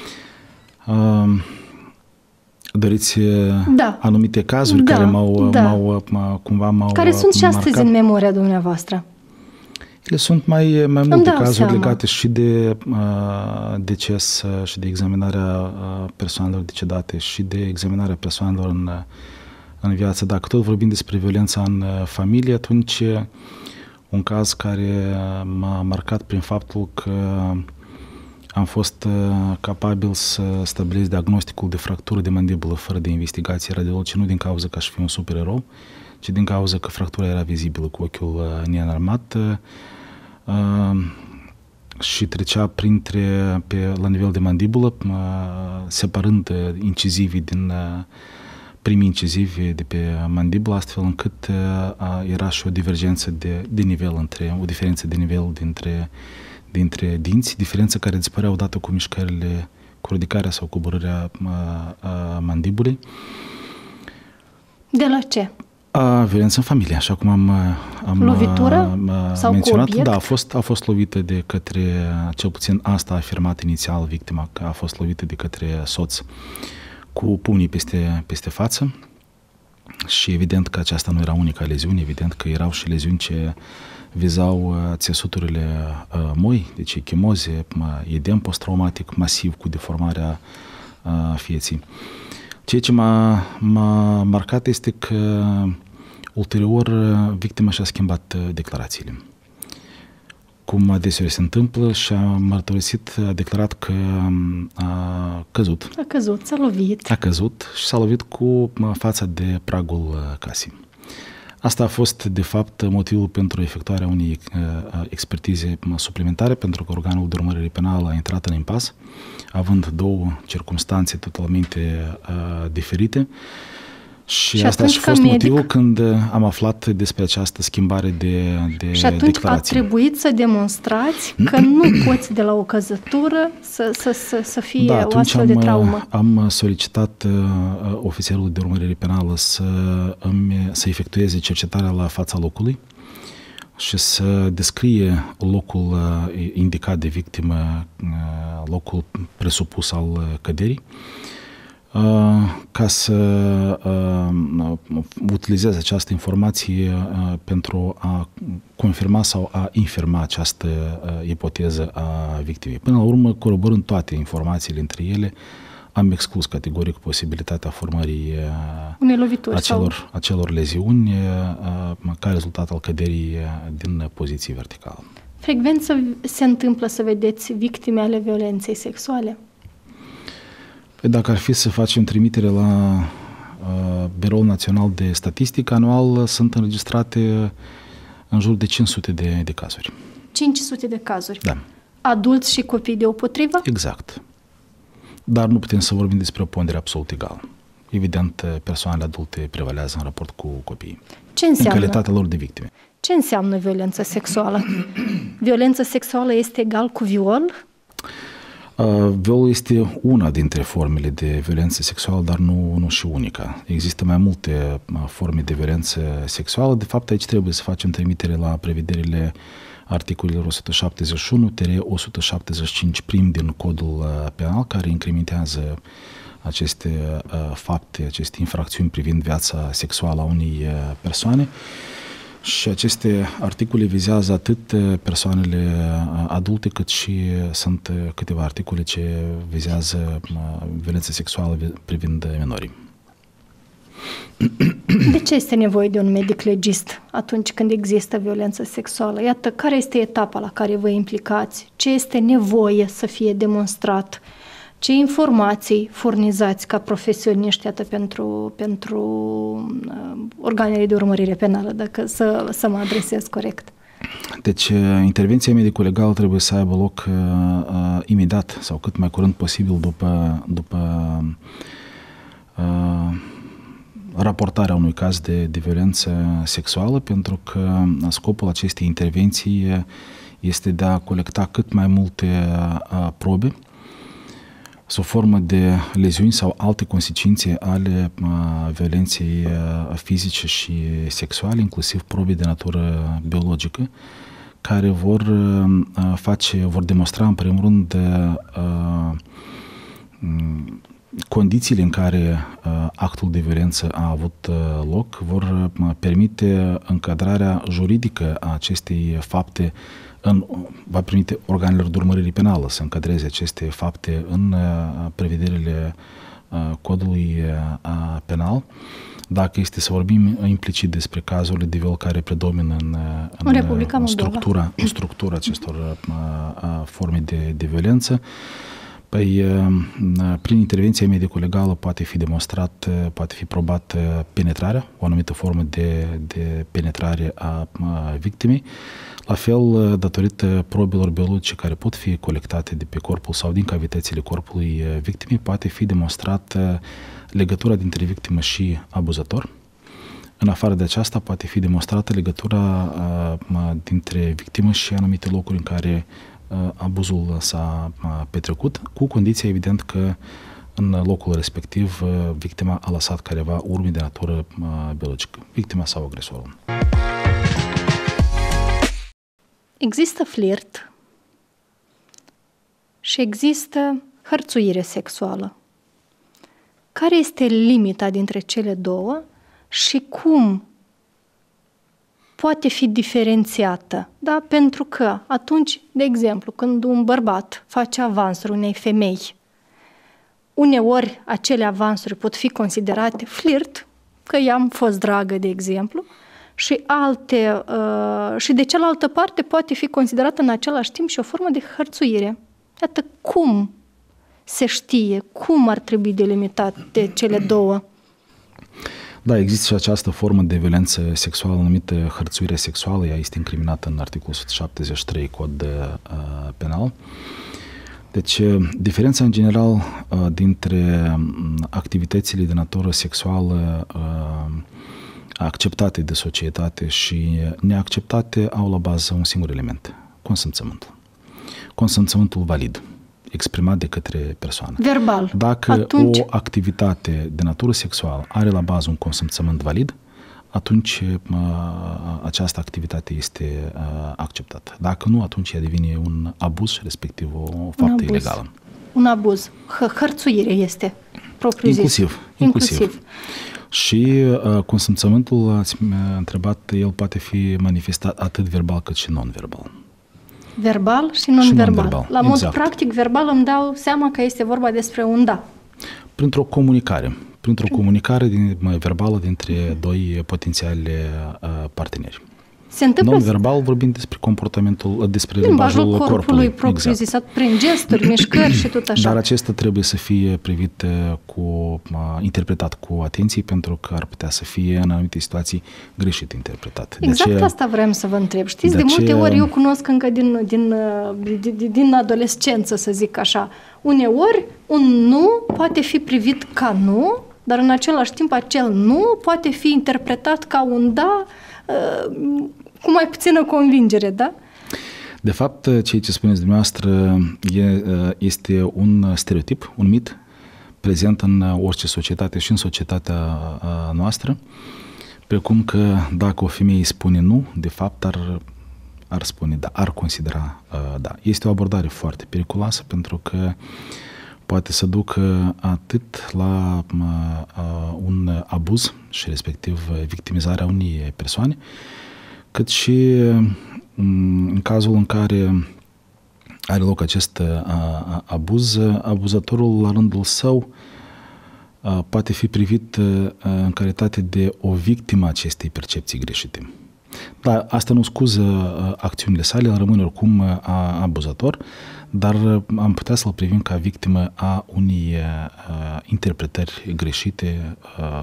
Doriți anumite cazuri care m-au care sunt și astăzi în memoria dumneavoastră? Ele sunt mai multe cazuri legate și de deces și de examinarea persoanelor decedate și de examinarea persoanelor în viață. Dacă tot vorbim despre violența în familie, atunci un caz care m-a marcat prin faptul că am fost capabil să stabilesc diagnosticul de fractură de mandibulă fără de investigație radiologică, nu din cauza că aș fi un supererou, ci din cauza că fractura era vizibilă cu ochiul neînarmat și trecea la nivel de mandibulă, separând incizivii din primii incizivi de pe mandibulă, astfel încât era și o divergență de nivel o diferență de nivel dintre dinți, diferență care dispărea odată cu mișcările, cu ridicarea sau coborârea mandibulei. De la ce? Violență în familie, așa cum am lovitură sau menționat. Cu obiect? Da, a fost lovită de către, cel puțin asta a afirmat inițial victima, că a fost lovită de către soț cu pumnii peste față și evident că aceasta nu era unica leziune, evident că erau și leziuni ce vizau țesuturile moi, deci echimoze, edem post-traumatic masiv cu deformarea fieții. Ceea ce m-a marcat este că ulterior victima și-a schimbat declarațiile. cum adeseori se întâmplă, și a mărturisit, a declarat că a căzut. A căzut, s-a lovit. A căzut și s-a lovit cu fața de pragul casei. Asta a fost, de fapt, motivul pentru efectuarea unei expertize suplimentare, pentru că organul de urmărire penală a intrat în impas, având două circumstanțe totalmente diferite. Și asta a fost motivul când am aflat despre această schimbare de și atunci declarație. a trebuit să demonstrați că nu poți de la o căzătură să fie o astfel de traumă. Am solicitat ofițerului de urmărire penală să efectueze cercetarea la fața locului și să descrie locul indicat de victimă, locul presupus al căderii, ca să utilizeze această informație pentru a confirma sau a infirma această ipoteză a victimei. Până la urmă, coroborând toate informațiile între ele, am exclus categoric posibilitatea formării unei lovituri acelor leziuni ca rezultat al căderii din poziție verticală. Frecvent se întâmplă să vedeți victime ale violenței sexuale? Dacă ar fi să facem trimitere la Biroul Național de Statistică, anual sunt înregistrate în jur de 500 de cazuri. 500 de cazuri? Da. Adulți și copii deopotrivă? Exact. Dar nu putem să vorbim despre o pondere absolut egală. Evident, persoanele adulte prevalează în raport cu copiii. Ce înseamnă? În calitatea lor de victime. Ce înseamnă violență sexuală? Violență sexuală este egal cu viol? Violul este una dintre formele de violență sexuală, dar nu și unica. Există mai multe forme de violență sexuală. De fapt, aici trebuie să facem trimitere la prevederile articolelor 171-175 din Codul Penal, care incriminează aceste fapte, aceste infracțiuni privind viața sexuală a unei persoane. Și aceste articole vizează atât persoanele adulte, cât și sunt câteva articole ce vizează violența sexuală privind minorii. De ce este nevoie de un medic legist atunci când există violență sexuală? Iată, care este etapa la care vă implicați? Ce este nevoie să fie demonstrat? Ce informații furnizați ca profesioniști pentru organele de urmărire penală, dacă să mă adresez corect? Deci, intervenția medico-legală trebuie să aibă loc imediat sau cât mai curând posibil după raportarea unui caz de violență sexuală, pentru că scopul acestei intervenții este de a colecta cât mai multe probe sub formă de leziuni sau alte consecințe ale violenței fizice și sexuale, inclusiv probe de natură biologică, care vor demonstra în primul rând condițiile în care actul de violență a avut loc, vor permite încadrarea juridică a acestei fapte, va permite organelor de urmărire penală să încadreze aceste fapte în prevederile codului penal. Dacă este să vorbim implicit despre cazurile de viol care predomină în structura acestor forme de violență, prin intervenția medico-legală poate fi demonstrat, poate fi probat penetrarea, o anumită formă de penetrare a victimei. La fel, datorită probelor biologice care pot fi colectate de pe corpul sau din cavitățile corpului victimei, poate fi demonstrat legătura dintre victimă și abuzator. În afară de aceasta, poate fi demonstrată legătura dintre victimă și anumite locuri în care abuzul s-a petrecut, cu condiția, evident, că în locul respectiv victima a lăsat careva urme de natură biologică, victima sau agresorul. Există flirt și există hărțuire sexuală. Care este limita dintre cele două și cum poate fi diferențiată? Da? Pentru că atunci, de exemplu, când un bărbat face avansuri unei femei, uneori acele avansuri pot fi considerate flirt, că i-am fost dragă, de exemplu, și de cealaltă parte poate fi considerată în același timp și o formă de hărțuire. Iată cum se știe, cum ar trebui delimitate cele două. Da, există și această formă de violență sexuală numită hărțuire sexuală. Ea este incriminată în articolul 173 Cod Penal. Deci, diferența în general dintre activitățile de natură sexuală acceptate de societate și neacceptate au la bază un singur element, consimțământul. Consimțământul valid, exprimat de către persoană. Verbal. Dacă atunci o activitate de natură sexuală are la bază un consimțământ valid, atunci această activitate este acceptată. Dacă nu, atunci ea devine un abuz și respectiv o faptă ilegală. Un abuz. Hărțuire este propriu-zis. Inclusiv. Și consimțământul, ați întrebat, el poate fi manifestat atât verbal cât și non-verbal. Verbal și non-verbal. La mod practic, verbal îmi dau seama că este vorba despre un da. Printr-o comunicare verbală dintre doi potențiali parteneri. Se întâmplă non-verbal vorbind despre comportamentul, despre limbajul corpului propriu zis, prin gesturi, mișcări și tot așa. Dar acesta trebuie să fie privit interpretat cu atenție, pentru că ar putea să fie în anumite situații greșit interpretat. Exact asta vreau să vă întreb. Știți, de multe ori eu cunosc încă din adolescență, să zic așa. Uneori un nu poate fi privit ca nu, dar în același timp acel nu poate fi interpretat ca un da, cu mai puțină convingere, da? De fapt, ceea ce spuneți dumneavoastră este un stereotip, un mit prezent în orice societate și în societatea noastră, precum că dacă o femeie spune nu, de fapt ar spune da, ar considera da. Este o abordare foarte periculoasă, pentru că poate să ducă atât la un abuz și respectiv victimizarea unei persoane, cât și în cazul în care are loc acest abuz, abuzatorul la rândul său poate fi privit în calitate de o victimă a acestei percepții greșite. Dar asta nu scuză acțiunile sale, el rămâne oricum abuzator, dar am putea să-l privim ca victimă a unei interpretări greșite,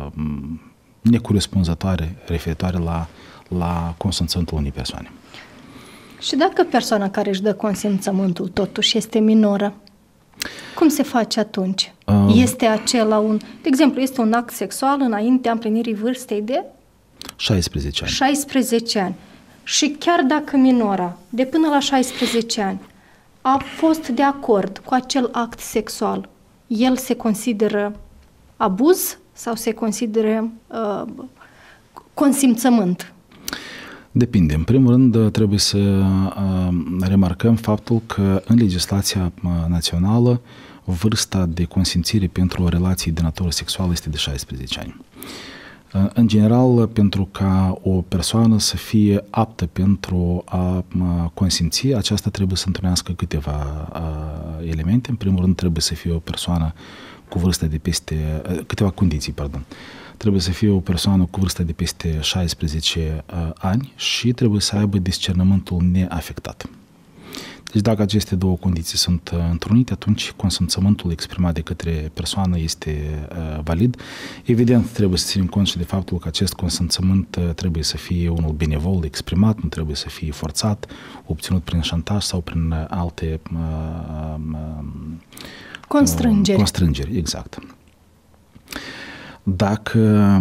necorespunzătoare, referitoare la consimțământul unei persoane. Și dacă persoana care își dă consimțământul totuși este minoră, cum se face atunci? Este acela de exemplu, este un act sexual înaintea împlinirii vârstei de 16 ani. 16 ani. Și chiar dacă minora, de până la 16 ani, a fost de acord cu acel act sexual, el se consideră abuz sau se consideră consimțământ? Depinde. În primul rând, trebuie să remarcăm faptul că în legislația națională vârsta de consimțire pentru o relație de natură sexuală este de 16 ani. În general, pentru ca o persoană să fie aptă pentru a consimți, aceasta trebuie să întrunească câteva elemente. În primul rând, trebuie să fie o persoană cu vârstă de peste... câteva condiții, pardon. Trebuie să fie o persoană cu vârstă de peste 16 ani și trebuie să aibă discernământul neafectat. Deci dacă aceste două condiții sunt întrunite, atunci consimțământul exprimat de către persoană este valid. Evident, trebuie să ținem cont și de faptul că acest consimțământ trebuie să fie unul benevol exprimat, nu trebuie să fie forțat, obținut prin șantaj sau prin alte constrângeri, exact. Dacă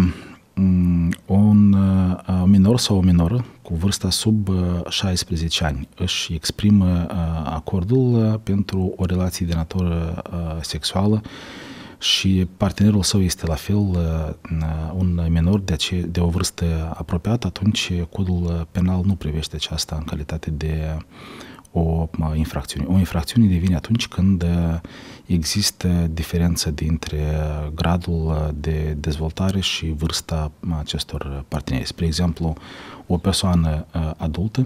un minor sau o minoră cu vârsta sub 16 ani își exprimă acordul pentru o relație de natură sexuală și partenerul său este la fel un minor de o vârstă apropiată, atunci codul penal nu privește aceasta în calitate de o infracțiune. O infracțiune devine atunci când există diferență dintre gradul de dezvoltare și vârsta acestor parteneri. Spre exemplu, o persoană adultă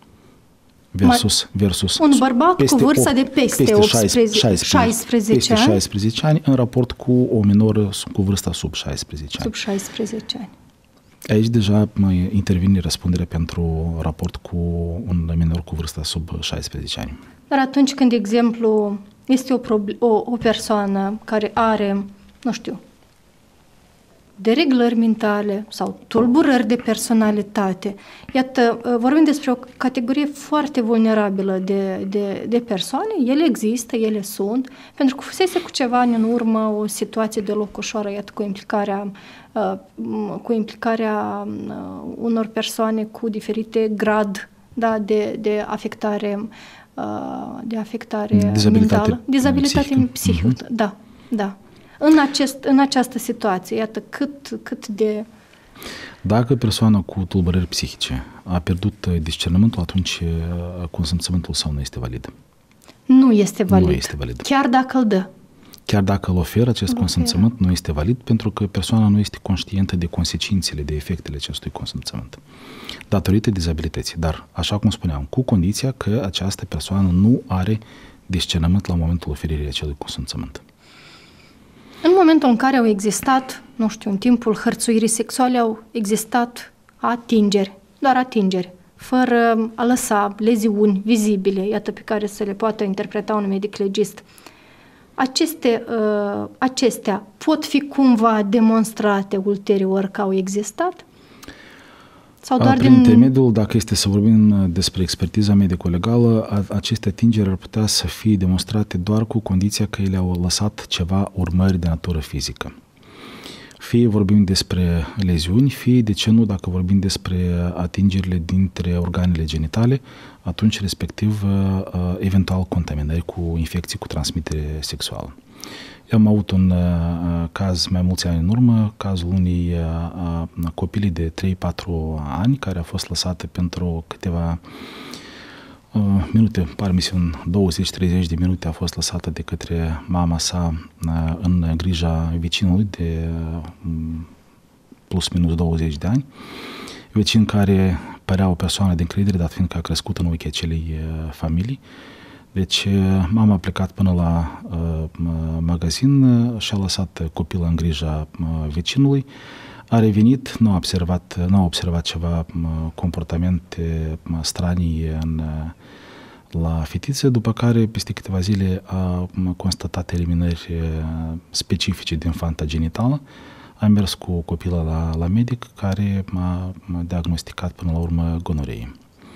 versus un bărbat cu vârsta de peste 16 ani în raport cu o minoră cu vârsta sub 16 ani. Sub 16 ani. Aici deja intervine răspunderea pentru raport cu un minor cu vârsta sub 16 ani. Dar atunci când, de exemplu, este o persoană care are, nu știu, dereglări mentale sau tulburări de personalitate. Iată, vorbim despre o categorie foarte vulnerabilă de persoane. Ele există, ele sunt, pentru că fusese cu ceva ani în urmă o situație deloc ușoară, iată, cu implicarea unor persoane cu diferite grad, da, de afectare mentală, dizabilitate psihică. Da. În această situație, iată cât de... Dacă persoana cu tulburări psihice a pierdut discernământul, atunci consimțământul său nu este valid. Nu este valid. Nu este valid. Chiar dacă îl dă. Chiar dacă îl oferă, acest consimțământ nu este valid, pentru că persoana nu este conștientă de consecințele, de efectele acestui consimțământ, datorită dizabilității. Dar, așa cum spuneam, cu condiția că această persoană nu are discernământ la momentul oferirii acelui consimțământ. În momentul în care au existat, nu știu, în timpul hărțuirii sexuale au existat atingeri, doar atingeri, fără a lăsa leziuni vizibile, iată, pe care să le poată interpreta un medic legist. Acestea pot fi cumva demonstrate ulterior că au existat? Sau doar prin intermediul, dacă este să vorbim despre expertiza medico-legală, aceste atingeri ar putea să fie demonstrate doar cu condiția că ele au lăsat ceva urmări de natură fizică. Fie vorbim despre leziuni, fie, de ce nu, dacă vorbim despre atingerile dintre organele genitale, atunci respectiv eventual contaminări cu infecții cu transmitere sexuală. Eu am avut un caz mai mulți ani în urmă, cazul unei copilii de 3-4 ani care a fost lăsată pentru câteva minute, pare mi se un 20-30 de minute a fost lăsată de către mama sa în grija vecinului de plus minus 20 de ani. Vecin care părea o persoană de încredere, dat fiindcă a crescut în ochii acelei familii. Deci mama a plecat până la magazin și a lăsat copilul în grija vecinului. A revenit, nu a observat ceva comportamente stranii la fetiță, după care peste câteva zile a constatat eliminări specifice din fanta genitală. A mers cu copilul la medic, care m-a diagnosticat până la urmă gonoree.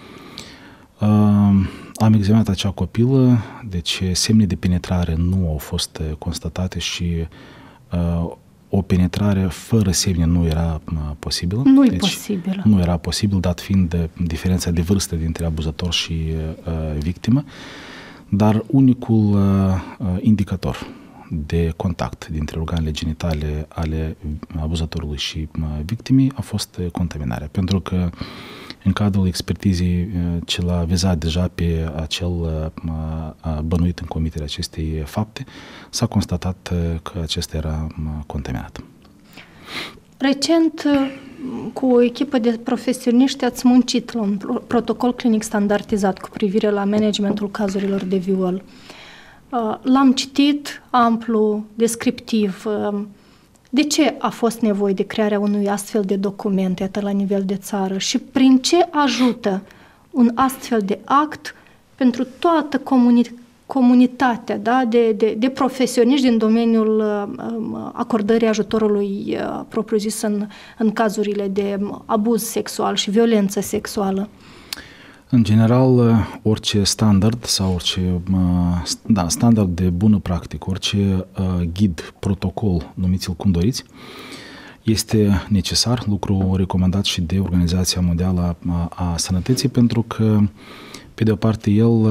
Am examinat acea copilă, deci semne de penetrare nu au fost constatate și o penetrare fără semne nu era posibilă. Nu era posibil, dat fiind diferența de vârstă dintre abuzator și victimă, dar unicul indicator de contact dintre organele genitale ale abuzatorului și victimei a fost contaminarea, pentru că în cadrul expertizei ce l-a vizat deja pe acel bănuit în comiterea acestei fapte, s-a constatat că acesta era contaminat. Recent, cu o echipă de profesioniști, ați muncit la un protocol clinic standardizat cu privire la managementul cazurilor de viol. L-am citit amplu, descriptiv. De ce a fost nevoie de crearea unui astfel de document, iată, la nivel de țară, și prin ce ajută un astfel de act pentru toată comunitatea, da, de profesioniști din domeniul acordării ajutorului propriu-zis în cazurile de abuz sexual și violență sexuală? În general, orice standard sau orice standard de bună practică, orice ghid, protocol, numiți-l cum doriți, este necesar, lucru recomandat și de Organizația Mondială a Sănătății, pentru că, pe de o parte, el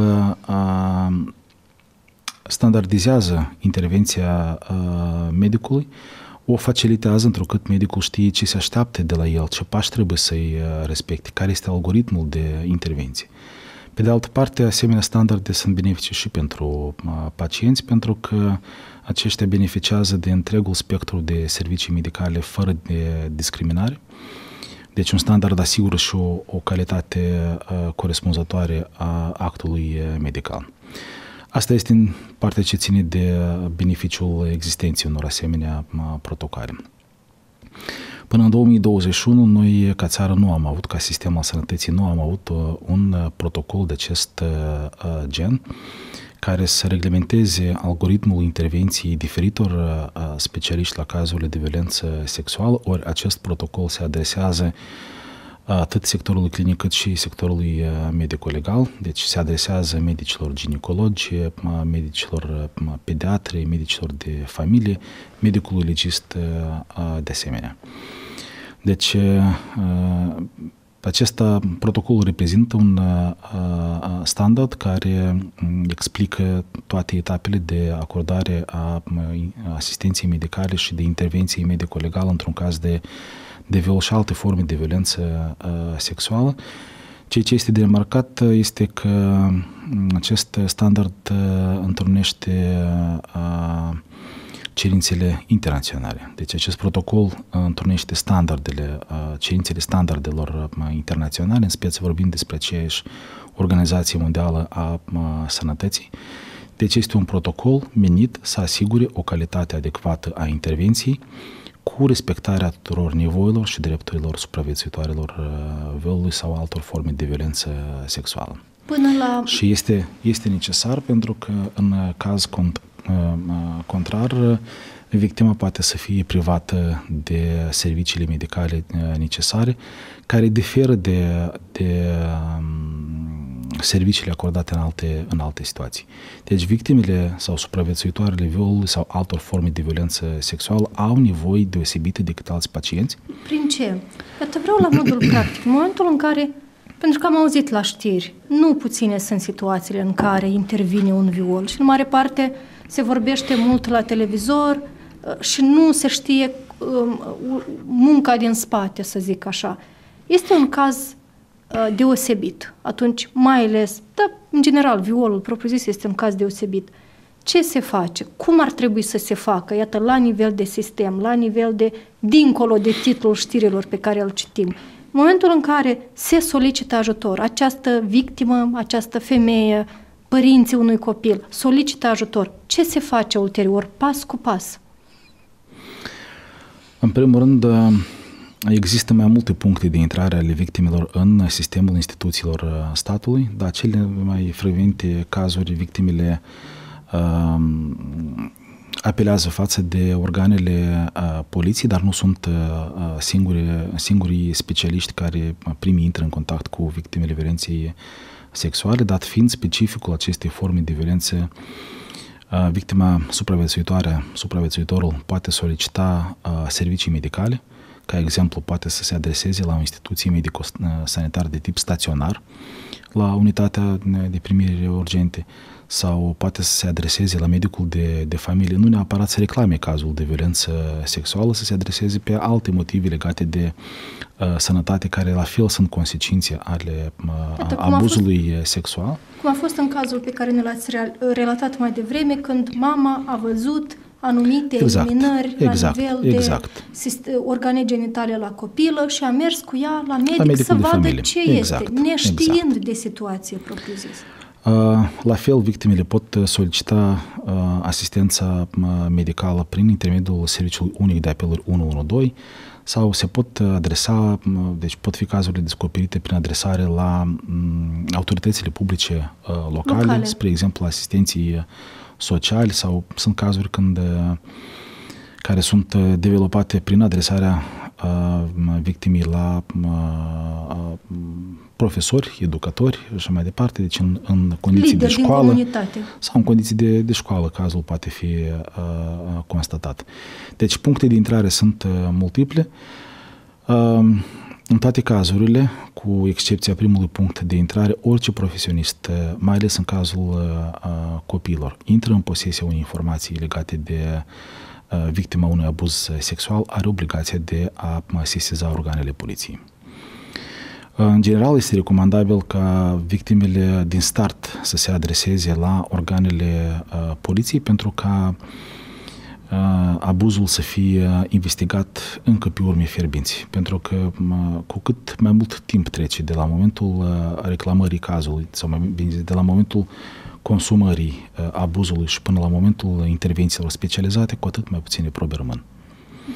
standardizează intervenția medicului, o facilitează întrucât medicul știe ce se așteaptă de la el, ce pași trebuie să-i respecte, care este algoritmul de intervenție. Pe de altă parte, asemenea standarde sunt benefice și pentru pacienți, pentru că aceștia beneficiază de întregul spectru de servicii medicale fără de discriminare. Deci un standard asigură și o calitate corespunzătoare a actului medical. Asta este în partea ce ține de beneficiul existenței unor asemenea protocoale. Până în 2021, noi ca țară nu am avut, ca sistem al sănătății, nu am avut un protocol de acest gen care să reglementeze algoritmul intervenției diferitor specialiști la cazurile de violență sexuală, ori acest protocol se adresează atât sectorului clinic cât și sectorului medico-legal, deci se adresează medicilor ginecologi, medicilor pediatri, medicilor de familie, medicului legist de asemenea. Deci, acesta protocolul reprezintă un standard care explică toate etapele de acordare a asistenței medicale și de intervenție medico-legală într-un caz de viol și alte forme de violență sexuală. Ceea ce este de remarcat este că acest standard întrunește cerințele internaționale. Deci acest protocol întrunește cerințele standardelor internaționale, în speță vorbim despre aceeași Organizație Mondială a Sănătății. Deci este un protocol menit să asigure o calitate adecvată a intervenției cu respectarea tuturor nivoilor și drepturilor supraviețuitoarelor violului sau altor forme de violență sexuală. Și este necesar pentru că în caz contrar, victima poate să fie privată de serviciile medicale necesare, care diferă de serviciile acordate în alte situații. Deci victimele sau supraviețuitoarele violului sau altor forme de violență sexuală au nevoi deosebite decât alți pacienți. Prin ce? Iată, vreau la modul practic. În momentul în care, pentru că am auzit la știri, nu puține sunt situațiile în care intervine un viol și în mare parte se vorbește mult la televizor și nu se știe munca din spate, să zic așa. Este un caz deosebit. Atunci, mai ales, în general, violul propriu-zis este un caz deosebit. Ce se face? Cum ar trebui să se facă? Iată, la nivel de sistem, la nivel de, dincolo de titlul știrilor pe care îl citim. În momentul în care se solicită ajutor, această victimă, această femeie, părinții unui copil solicită ajutor, ce se face ulterior, pas cu pas? În primul rând, există mai multe puncte de intrare ale victimelor în sistemul instituțiilor statului, dar cele mai frecvente cazuri, victimele apelează față de organele poliției, dar nu sunt singurii specialiști care primii intră în contact cu victimele violenței sexuale, dat fiind specificul acestei forme de violență, victima supraviețuitorul poate solicita servicii medicale, ca exemplu poate să se adreseze la o instituție medico-sanitară de tip staționar, la unitatea de primire urgente, sau poate să se adreseze la medicul de familie, nu neapărat să reclame cazul de violență sexuală, să se adreseze pe alte motive legate de sănătate, care la fel sunt consecințe ale abuzului sexual. Cum a fost în cazul pe care ne l-ați relatat mai devreme, când mama a văzut anumite eliminări la nivel de organe genitale la copilă și a mers cu ea la medic să vadă familie. Ce este, neștiind de situație propriu-zis. La fel, victimele pot solicita asistența medicală prin intermediul serviciului unic de apeluri 112 sau se pot adresa, deci pot fi cazurile descoperite prin adresare la autoritățile publice locale, spre exemplu asistenții sociali, sau sunt cazuri care sunt developate prin adresarea victimii la profesori, educatori și așa mai departe, deci în condiții de școală sau în condiții de școală cazul poate fi constatat. Deci puncte de intrare sunt multiple. În toate cazurile, cu excepția primului punct de intrare, orice profesionist, mai ales în cazul copiilor, intră în posesia unei informații legate de victima unui abuz sexual, are obligația de a sesiza organele poliției. În general, este recomandabil ca victimele din start să se adreseze la organele poliției pentru ca abuzul să fie investigat încă pe urme fierbinți. Pentru că cu cât mai mult timp trece de la momentul reclamării cazului sau mai bine de la momentul consumării abuzului și până la momentul intervențiilor specializate, cu atât mai puține probe rămân.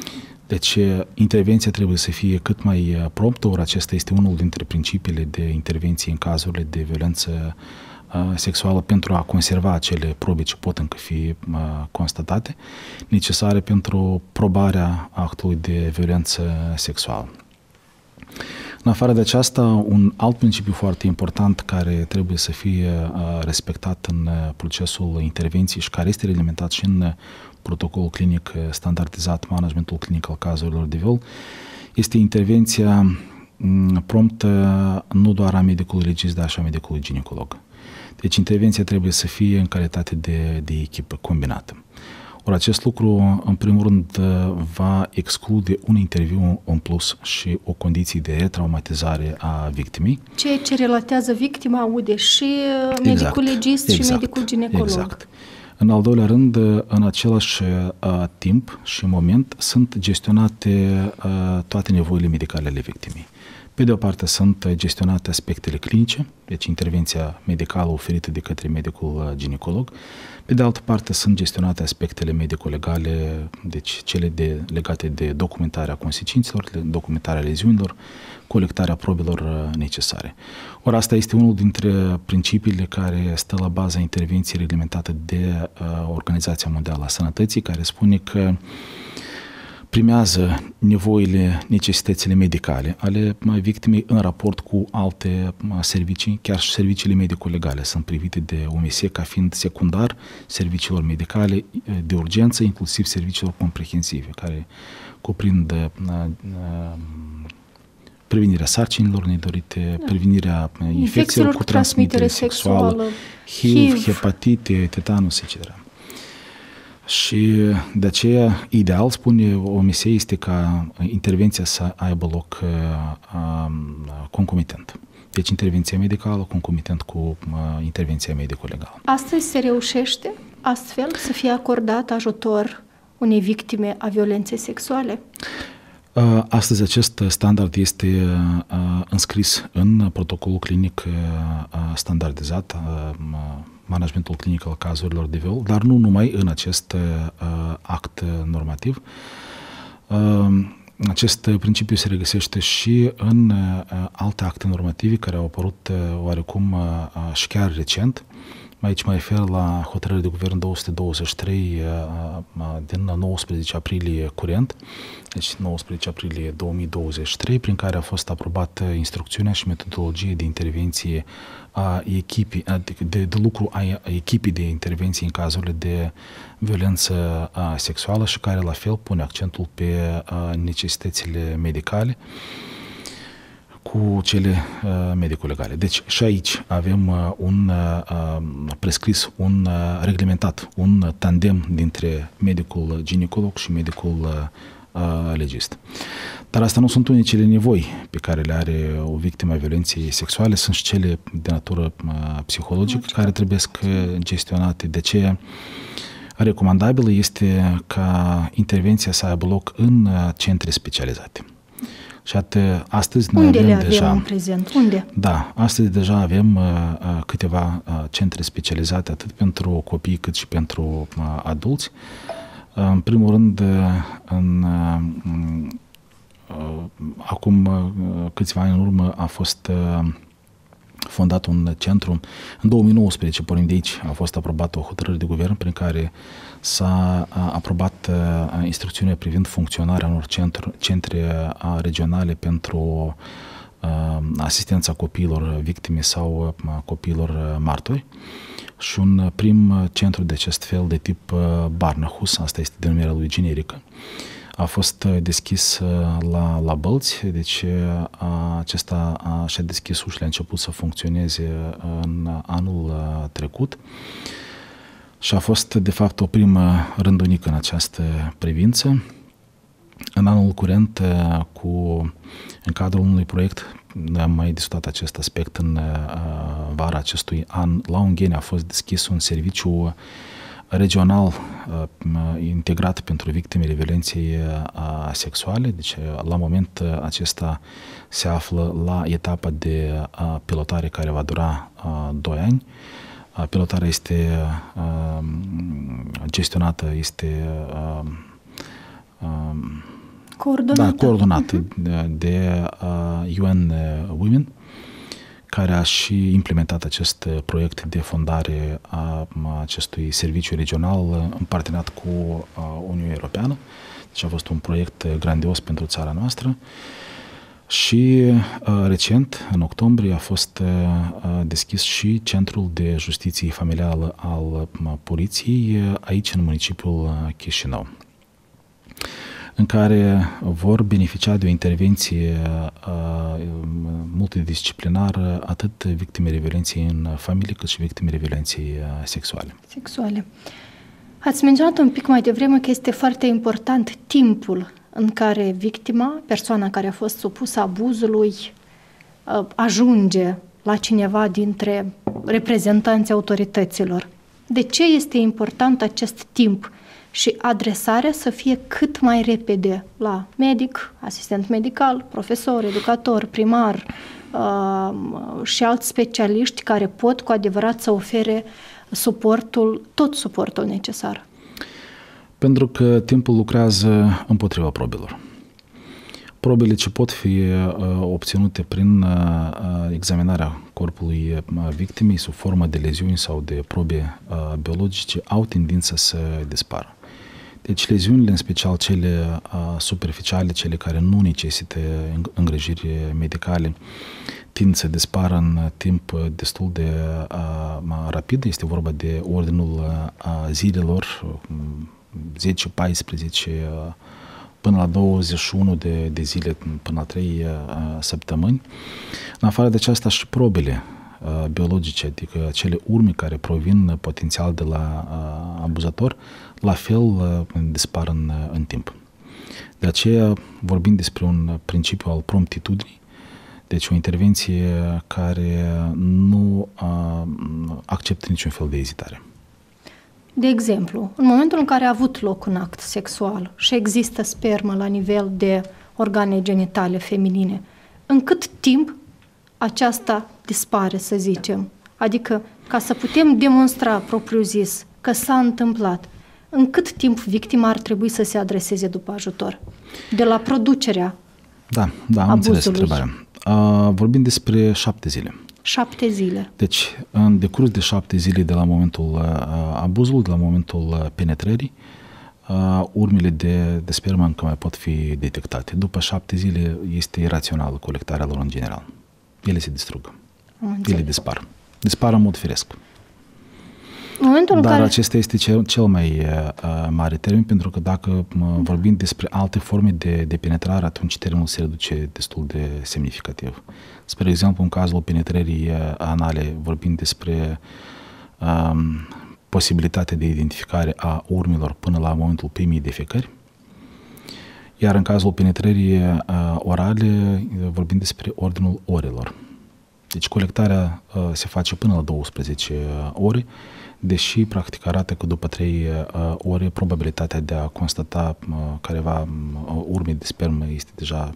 Deci, intervenția trebuie să fie cât mai promptă, ori acesta este unul dintre principiile de intervenție în cazurile de violență sexuală pentru a conserva acele probe ce pot încă fi constatate, necesare pentru probarea actului de violență sexuală. În afară de aceasta, un alt principiu foarte important care trebuie să fie respectat în procesul intervenției și care este reglementat și în protocolul clinic standardizat, managementul clinic al cazurilor de viol, este intervenția promptă nu doar a medicului legist, dar și a medicului ginecolog. Deci intervenția trebuie să fie în calitate de echipă combinată. Ori acest lucru, în primul rând, va exclude un interviu în plus și o condiție de retraumatizare a victimei. Ceea ce relatează victima aude și medicul legist și medicul ginecolog. Exact. În al doilea rând, în același timp și moment, sunt gestionate toate nevoile medicale ale victimei. Pe de o parte sunt gestionate aspectele clinice, deci intervenția medicală oferită de către medicul ginecolog. Pe de altă parte sunt gestionate aspectele medico-legale, deci cele legate de documentarea consecințelor, documentarea leziunilor, colectarea probelor necesare. Ori asta este unul dintre principiile care stă la baza intervenției reglementate de Organizația Mondială a Sănătății, care spune că primează nevoile, necesitățile medicale ale victimei în raport cu alte servicii, chiar și serviciile medico-legale sunt privite de OMS ca fiind secundar serviciilor medicale de urgență, inclusiv serviciilor comprehensive, care cuprind prevenirea sarcinilor nedorite, prevenirea infecțiilor cu transmitere sexuală, HIV, hepatite, tetanus, etc. Și de aceea, ideal, spune OMS, este ca intervenția să aibă loc concomitent. Deci intervenția medicală concomitent cu intervenția medico-legală. Astăzi se reușește astfel să fie acordat ajutor unei victime a violenței sexuale? Astăzi acest standard este înscris în protocolul clinic standardizat, managementul clinic al cazurilor de viol, dar nu numai în acest act normativ. Acest principiu se regăsește și în alte acte normative care au apărut oarecum și chiar recent. Aici mă refer la hotărârea de guvern 223 din 19 aprilie curent, deci 19 aprilie 2023, prin care a fost aprobată instrucțiunea și metodologie de intervenție a echipii, de lucru a echipii de intervenție în cazurile de violență sexuală și care la fel pune accentul pe necesitățile medicale cu cele medico-legale. Deci și aici avem prescris, reglementat un tandem dintre medicul ginecolog și medicul legist. Dar asta nu sunt unicele nevoi pe care le are o victimă a violenței sexuale, sunt și cele de natură psihologică care trebuie gestionate. De ce recomandabil este ca intervenția să aibă loc în centre specializate. Și astăzi noi unde avem le avem în prezent? Unde? Da, astăzi deja avem câteva centre specializate atât pentru copii cât și pentru adulți. În primul rând, acum câțiva ani în urmă a fost fondat un centru. În 2019, pornind de aici, a fost aprobată o hotărâre de guvern prin care s-a aprobat instrucțiunea privind funcționarea unor centre regionale pentru asistența copiilor victime sau copiilor martori. Și un prim centru de acest fel de tip Barnahus, asta este denumirea lui generică, a fost deschis la Bălți, deci acesta și-a deschis ușile, a început să funcționeze în anul trecut și a fost de fapt o primă rândunică în această privință. În anul curent, în cadrul unui proiect, am mai discutat acest aspect în vara acestui an, la Ungheni a fost deschis un serviciu regional integrat pentru victimele violenței sexuale. Deci, la moment acesta se află la etapa de pilotare care va dura 2 ani. Pilotarea este gestionată, este coordonată de UN Women, care a și implementat acest proiect de fondare a acestui serviciu regional în parteneriat cu Uniunea Europeană. Deci a fost un proiect grandios pentru țara noastră. Și recent, în octombrie, a fost deschis și Centrul de Justiție Familială al Poliției aici, în municipiul Chișinău, în care vor beneficia de o intervenție multidisciplinară atât victimele violenței în familie, cât și victimele violenței sexuale. Ați menționat un pic mai devreme că este foarte important timpul în care victima, persoana care a fost supusă abuzului, ajunge la cineva dintre reprezentanții autorităților. De ce este important acest timp și adresarea să fie cât mai repede la medic, asistent medical, profesor, educator, primar și alți specialiști care pot cu adevărat să ofere tot suportul necesar? Pentru că timpul lucrează împotriva probelor. Probele ce pot fi obținute prin examinarea corpului victimei sub formă de leziuni sau de probe biologice au tendința să dispară. Deci leziunile, în special cele superficiale, cele care nu necesită îngrijiri medicale, tind să dispară în timp destul de rapid. Este vorba de ordinul zilelor, 10, 14, până la 21 de zile, până la 3 săptămâni. În afară de aceasta și probele biologice, adică cele urme care provin potențial de la abuzator, la fel dispar în timp. De aceea vorbim despre un principiu al promptitudinii, deci o intervenție care nu acceptă niciun fel de ezitare. De exemplu, în momentul în care a avut loc un act sexual și există spermă la nivel de organe genitale feminine, în cât timp aceasta dispare, să zicem? Adică, ca să putem demonstra propriu-zis că s-a întâmplat, în cât timp victima ar trebui să se adreseze după ajutor? De la producerea am înțeles întrebarea. Vorbim despre 7 zile. 7 zile. Deci, în decurs de 7 zile de la momentul abuzului, de la momentul penetrării, urmele de spermă încă mai pot fi detectate. După 7 zile este irațională colectarea lor în general. Ele se distrug. Ele dispar. Dispar în mod firesc. Dar acesta este cel mai mare termen, pentru că dacă vorbim despre alte forme de penetrare, atunci termenul se reduce destul de semnificativ. Spre exemplu, în cazul penetrării anale, vorbim despre posibilitatea de identificare a urmelor până la momentul primei defecări, iar în cazul penetrării orale, vorbim despre ordinul orelor. Deci colectarea se face până la 12 ore, deși practic arată că după 3 ore probabilitatea de a constata careva urme de spermă este deja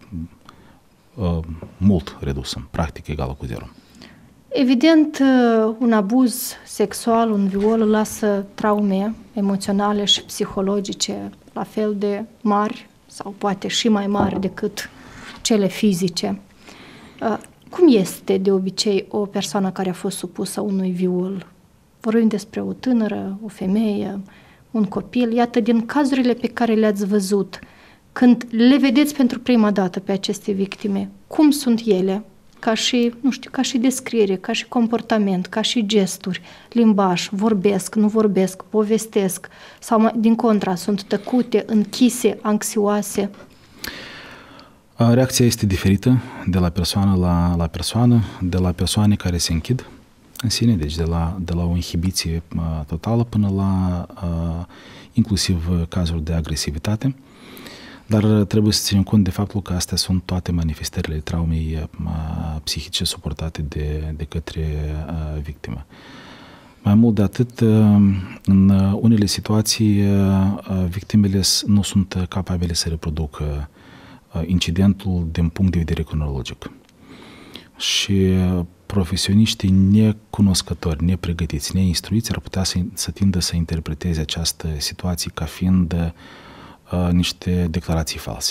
mult redusă, practic egală cu 0. Evident, un abuz sexual, un viol lasă traume emoționale și psihologice la fel de mari sau poate și mai mari decât cele fizice. Cum este de obicei o persoană care a fost supusă unui viol? Vorbim despre o tânără, o femeie, un copil. Iată, din cazurile pe care le-ați văzut, când le vedeți pentru prima dată pe aceste victime, cum sunt ele? Ca și, ca și descriere, ca și comportament, ca și gesturi, limbaj, vorbesc, nu vorbesc, povestesc, sau din contra, sunt tăcute, închise, anxioase? Reacția este diferită de la persoană la persoană, de la persoane care se închid în sine, deci de la o inhibiție totală până la inclusiv cazuri de agresivitate. Dar trebuie să ținem cont de faptul că astea sunt toate manifestările traumei psihice suportate de către victimă. Mai mult de atât, în unele situații, victimele nu sunt capabile să reproducă incidentul din punct de vedere cronologic. Și profesioniștii necunoscători, nepregătiți, neinstruiți ar putea să tindă să interpreteze această situație ca fiind niște declarații false.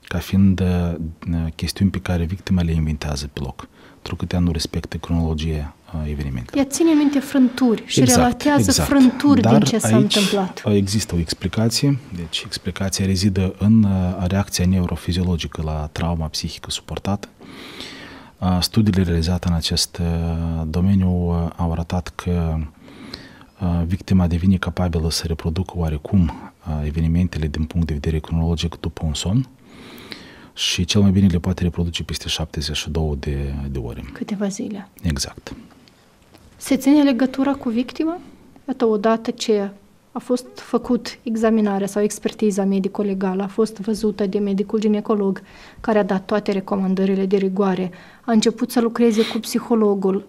ca fiind chestiuni pe care victima le inventează pe loc, pentru că ea nu respectă cronologia evenimentelor. Ea ține minte frânturi și relatează frânturi din ce s-a întâmplat. Există o explicație, deci explicația rezidă în reacția neurofiziologică la trauma psihică suportată. Studiile realizate în acest domeniu au arătat că victima devine capabilă să reproducă oarecum evenimentele din punct de vedere cronologic după un somn și cel mai bine le poate reproduce peste 72 de ore. Câteva zile. Exact. Se ține legătura cu victima? Iată, odată ce a fost făcut examinarea sau expertiza medico-legală, a fost văzută de medicul ginecolog care a dat toate recomandările de rigoare, a început să lucreze cu psihologul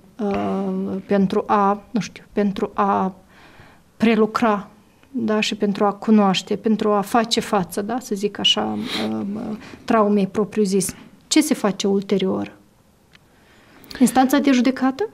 pentru a prelucra, da, și pentru a cunoaște, pentru a face față, da, să zic așa, traumei propriu-zis. Ce se face ulterior? Instanța de judecată?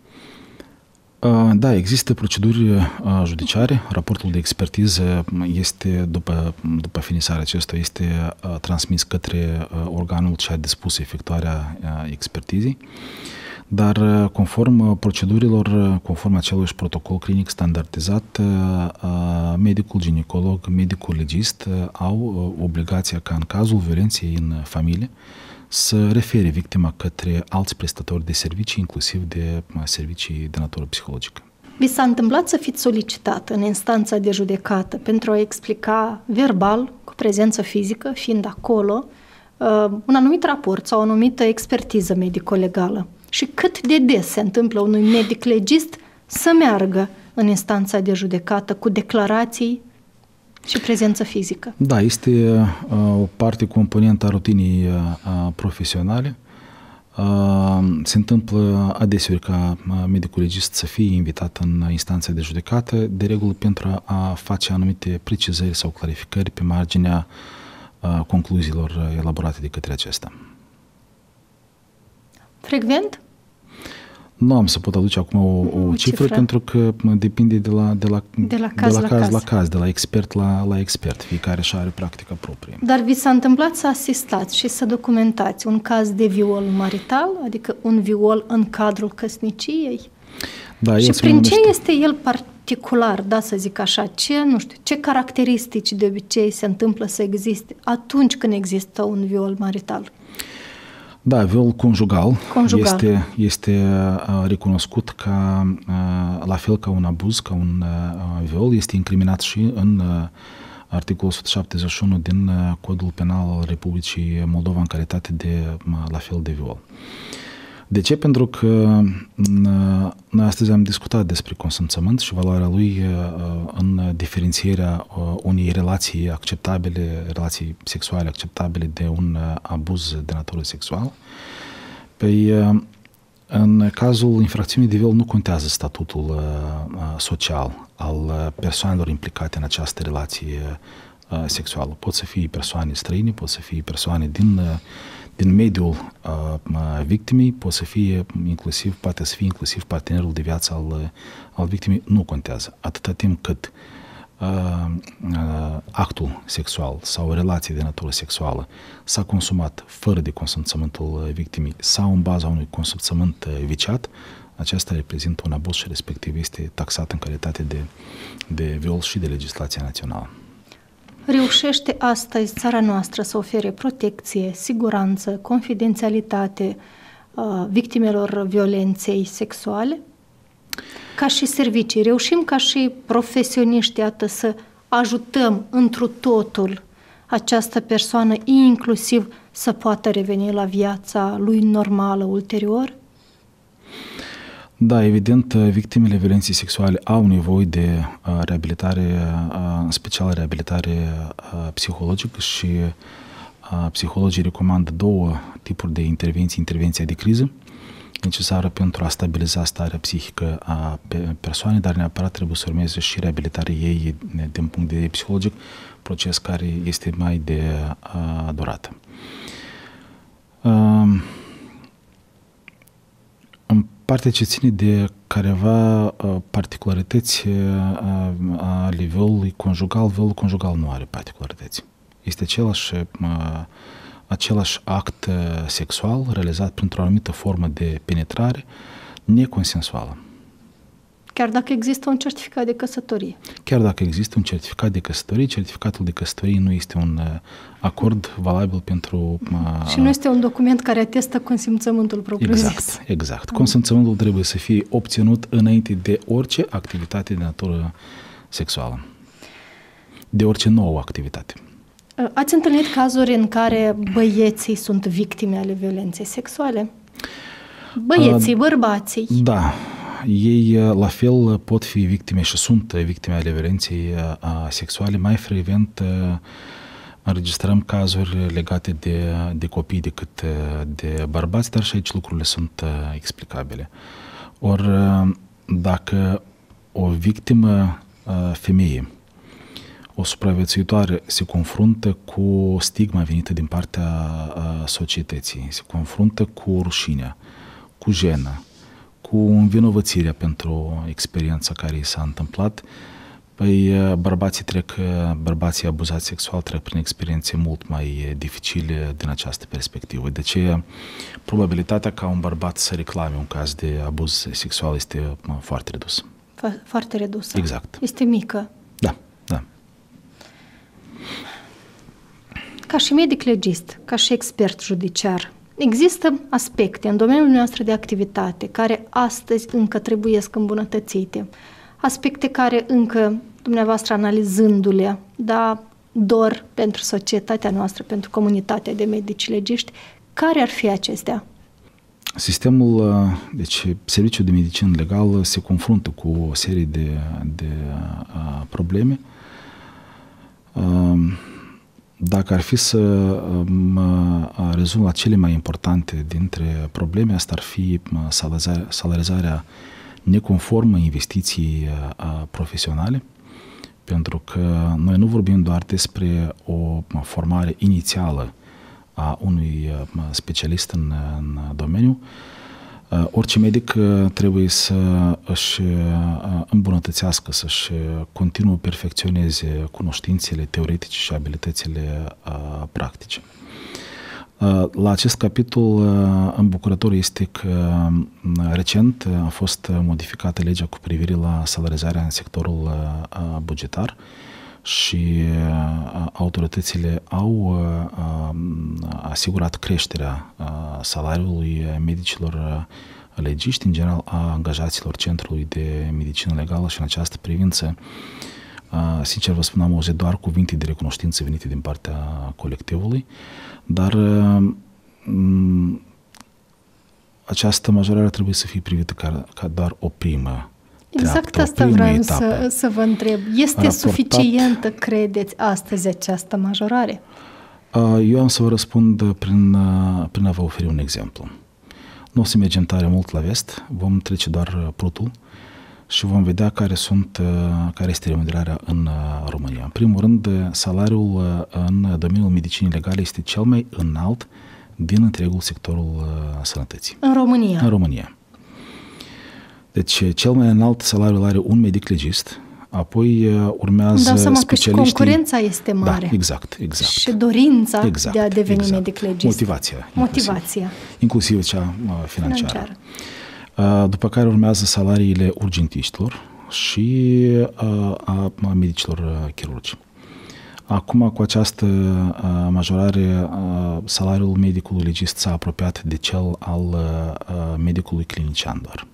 Da, există proceduri judiciare. Raportul de expertiză este, după finisarea acestuia, este transmis către organul ce a dispus efectuarea expertizei. Dar conform procedurilor, conform acelui protocol clinic standardizat, medicul ginecolog, medicul legist au obligația ca în cazul violenței în familie să refere victima către alți prestatori de servicii, inclusiv de servicii de natură psihologică. Vi s-a întâmplat să fiți solicitat în instanța de judecată pentru a explica verbal, cu prezență fizică, fiind acolo, un anumit raport sau o anumită expertiză medico-legală? Și cât de des se întâmplă unui medic legist să meargă în instanța de judecată cu declarații și prezență fizică? Da, este o parte componentă a rutinii profesionale. Se întâmplă adeseori ca medicul legist să fie invitat în instanța de judecată, de regulă pentru a face anumite precizări sau clarificări pe marginea concluziilor elaborate de către acesta. Frecvent? Nu am să pot aduce acum o cifră, pentru că depinde de la caz, de la expert la expert. Fiecare și are practica proprie. Dar vi s-a întâmplat să asistați și să documentați un caz de viol marital, adică un viol în cadrul căsniciei? Da, și prin ce este el particular, da, să zic așa, ce caracteristici de obicei se întâmplă să existe atunci când există un viol marital? Da, viol conjugal. Este recunoscut ca, la fel ca un abuz, ca un viol, este incriminat și în articolul 171 din Codul Penal al Republicii Moldova în calitate de, la fel, de viol. De ce? Pentru că noi astăzi am discutat despre consimțământ și valoarea lui în diferențierea unei relații acceptabile, relații sexuale acceptabile de un abuz de natură sexuală. Păi, în cazul infracțiunii de viol nu contează statutul social al persoanelor implicate în această relație sexuală. Pot să fie persoane străine, pot să fie persoane din mediul victimei, poate să fie inclusiv partenerul de viață al victimei, nu contează. Atâta timp cât actul sexual sau relație de natură sexuală s-a consumat fără de consimțământul victimei sau în baza unui consimțământ viciat, aceasta reprezintă un abuz și respectiv este taxat în calitate de viol și de legislația națională. Reușește astăzi țara noastră să ofere protecție, siguranță, confidențialitate victimelor violenței sexuale? Ca și servicii, reușim ca și profesioniști, iată, să ajutăm întru totul această persoană, inclusiv să poată reveni la viața lui normală ulterior? Da, evident, victimele violenței sexuale au nevoie de reabilitare, în special reabilitare psihologică și psihologii recomandă două tipuri de intervenții. Intervenția de criză, necesară pentru a stabiliza starea psihică a persoanei, dar neapărat trebuie să urmeze și reabilitarea ei din punct de vedere psihologic, proces care este mai de durată. În partea ce ține de careva particularități ale violului conjugal nu are particularități. Este același același act sexual realizat printr-o anumită formă de penetrare neconsensuală. Chiar dacă există un certificat de căsătorie. Chiar dacă există un certificat de căsătorie, certificatul de căsătorie nu este un acord valabil pentru... Și nu este un document care atestă consimțământul propriu-zis. Exact. Consimțământul trebuie să fie obținut înainte de orice activitate de natură sexuală. De orice nouă activitate. Ați întâlnit cazuri în care băieții sunt victime ale violenței sexuale? Băieții, bărbații? Da. Ei la fel pot fi victime și sunt victime ale violenței sexuale. Mai frecvent înregistrăm cazuri legate de copii decât de bărbați, dar și aici lucrurile sunt explicabile. Ori dacă o victimă femeie, o supraviețuitoare, se confruntă cu stigma venită din partea societății, se confruntă cu rușinea, cu jenă, cu învinovățirea pentru experiența care i s-a întâmplat, păi bărbații abuzați sexual trec prin experiențe mult mai dificile din această perspectivă. De aceea, probabilitatea ca un bărbat să reclame un caz de abuz sexual este foarte redusă. Foarte redusă. Exact. Este mică. Da. Ca și medic legist, ca și expert judiciar, există aspecte în domeniul nostru de activitate care astăzi încă trebuiesc îmbunătățite, aspecte care încă, dumneavoastră analizându-le, dor pentru societatea noastră, pentru comunitatea de medici legiști, care ar fi acestea? Deci Serviciul de Medicină Legală se confruntă cu o serie de probleme. Dacă ar fi să mă rezum la cele mai importante dintre probleme, asta ar fi salarizarea neconformă investiții profesionale, pentru că noi nu vorbim doar despre o formare inițială a unui specialist în domeniu. Orice medic trebuie să își îmbunătățească, să-și continue perfecționeze cunoștințele teoretice și abilitățile practice. La acest capitol îmbucurător este că recent a fost modificată legea cu privire la salarizarea în sectorul bugetar și autoritățile au asigurat creșterea salariului medicilor legiști, în general a angajaților Centrului de Medicină Legală, și în această privință, sincer vă spun, am auzit doar cuvinte de recunoștință venite din partea colectivului, dar această majorare trebuie să fie privită ca doar o primă treaptă, exact asta vreau să vă întreb. Este suficientă, credeți, astăzi această majorare? Eu am să vă răspund prin a vă oferi un exemplu. Nu o să mergem tare mult la vest, vom trece doar Prutul și vom vedea care este remunerarea în România. În primul rând, salariul în domeniul medicinii legale este cel mai înalt din întregul sectorul sănătății. În România? În România. Deci, cel mai înalt salariu are un medic legist, apoi urmează specialiștii... că și concurența este mare. Da, exact. Și dorința de a deveni medic legist. Motivația. Inclusiv cea financiară. După care urmează salariile urgentiștilor și a medicilor chirurgi. Acum, cu această majorare, salariul medicului legist s-a apropiat de cel al medicului clinician doar.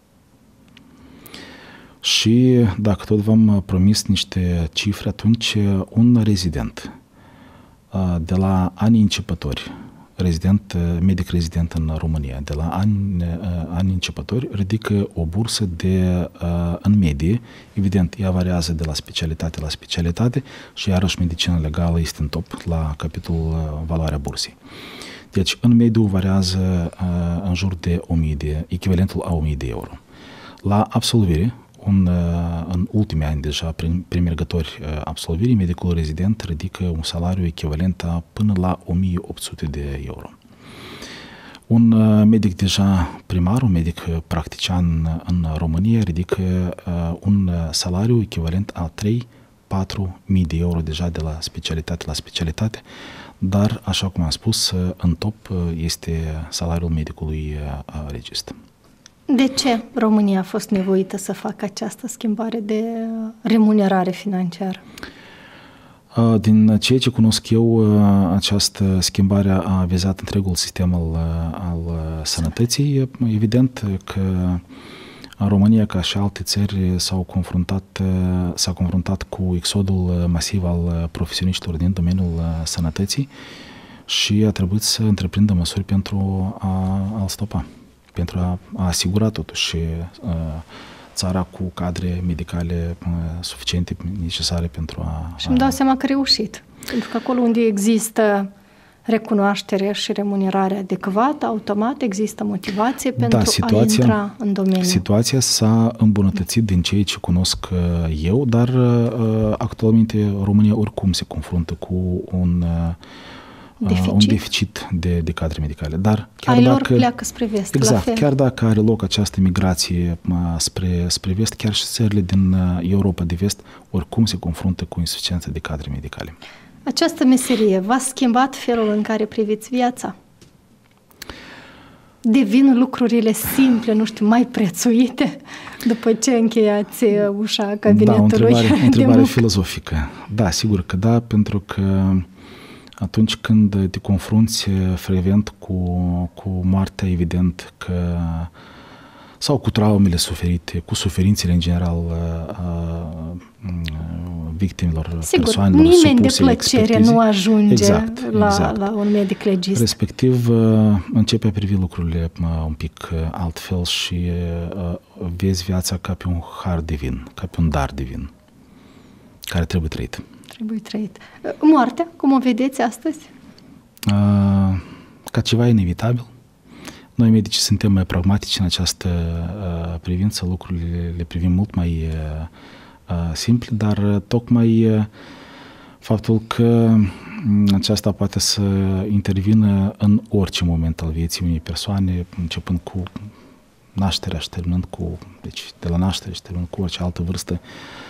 Și dacă tot v-am promis niște cifre, atunci un rezident de la ani începători, medic rezident în România, de la ani începători, ridică o bursă în medie, evident, ea variază de la specialitate la specialitate și iarăși medicina legală este în top la capitolul valoarea bursei. Deci, în mediu variază în jur de echivalentul a 1000 de euro. La absolvire, în ultimii ani deja, prin mergători absolvirii, medicul rezident ridică un salariu echivalent până la 1800 de euro. Un medic deja primar, un medic practician în România, ridică un salariu echivalent a 3-4 mii de euro deja de la specialitate la specialitate, dar, așa cum am spus, în top este salariul medicului regist. De ce România a fost nevoită să facă această schimbare de remunerare financiară? Din ceea ce cunosc eu, această schimbare a vizat întregul sistem al sănătății. Evident că România, ca și alte țări, s-a confruntat cu exodul masiv al profesioniștilor din domeniul sănătății și a trebuit să întreprindă măsuri pentru a-l stopa, pentru a asigura totuși țara cu cadre medicale suficiente, necesare pentru a... Și îmi dau seama că a reușit. Pentru că acolo unde există recunoaștere și remunerare adecvată, automat există motivație pentru a intra în domeniu. Situația s-a îmbunătățit din ceea ce cunosc eu, dar actualmente România oricum se confruntă cu un deficit de cadre medicale. Dar chiar dacă pleacă spre vest, exact, la fel. Chiar dacă are loc această migrație spre vest, chiar și țările din Europa de vest oricum se confruntă cu insuficiență de cadre medicale. Această meserie v-a schimbat felul în care priviți viața? Devin lucrurile simple, nu știu, mai prețuite după ce încheiați ușa cabinetului? Da, o întrebare filozofică. Da, sigur că da, pentru că atunci când te confrunți frecvent cu moartea, evident că sau cu traumele suferite, cu suferințele în general victimelor, sigur, persoanelor nimeni de plăcere expertize. Nu ajunge exact. La un medic legist. Respectiv, începe a privi lucrurile un pic altfel și vezi viața ca pe un har divin, ca pe un dar divin, care trebuie trăit. Moartea, cum o vedeți astăzi? Ca ceva inevitabil. Noi, medicii, suntem mai pragmatici în această privință, lucrurile le privim mult mai simple, dar tocmai faptul că aceasta poate să intervină în orice moment al vieții unei persoane, începând cu nașterea și terminând deci de la naștere și terminând cu orice altă vârstă